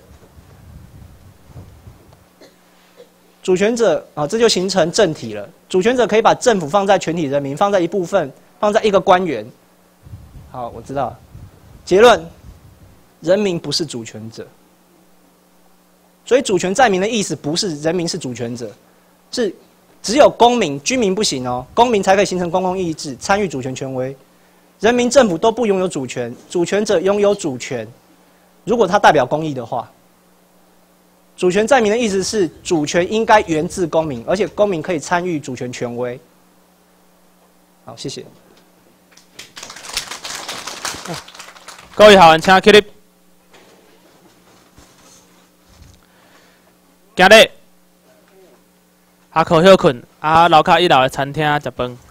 主权者啊，这就形成政体了。主权者可以把政府放在全体人民，放在一部分，放在一个官员。好，我知道。结论：人民不是主权者。所以主权在民的意思不是人民是主权者，是只有公民、居民不行哦，公民才可以形成公共意志，参与主权权威。人民、政府都不拥有主权，主权者拥有主权。如果他代表公益的话。主权在民的意思是，主权应该源自公民，而且公民可以参与主权权威。好，谢谢。 各位学员，请起立。今日下课休困，啊，楼骹一楼的餐厅食饭。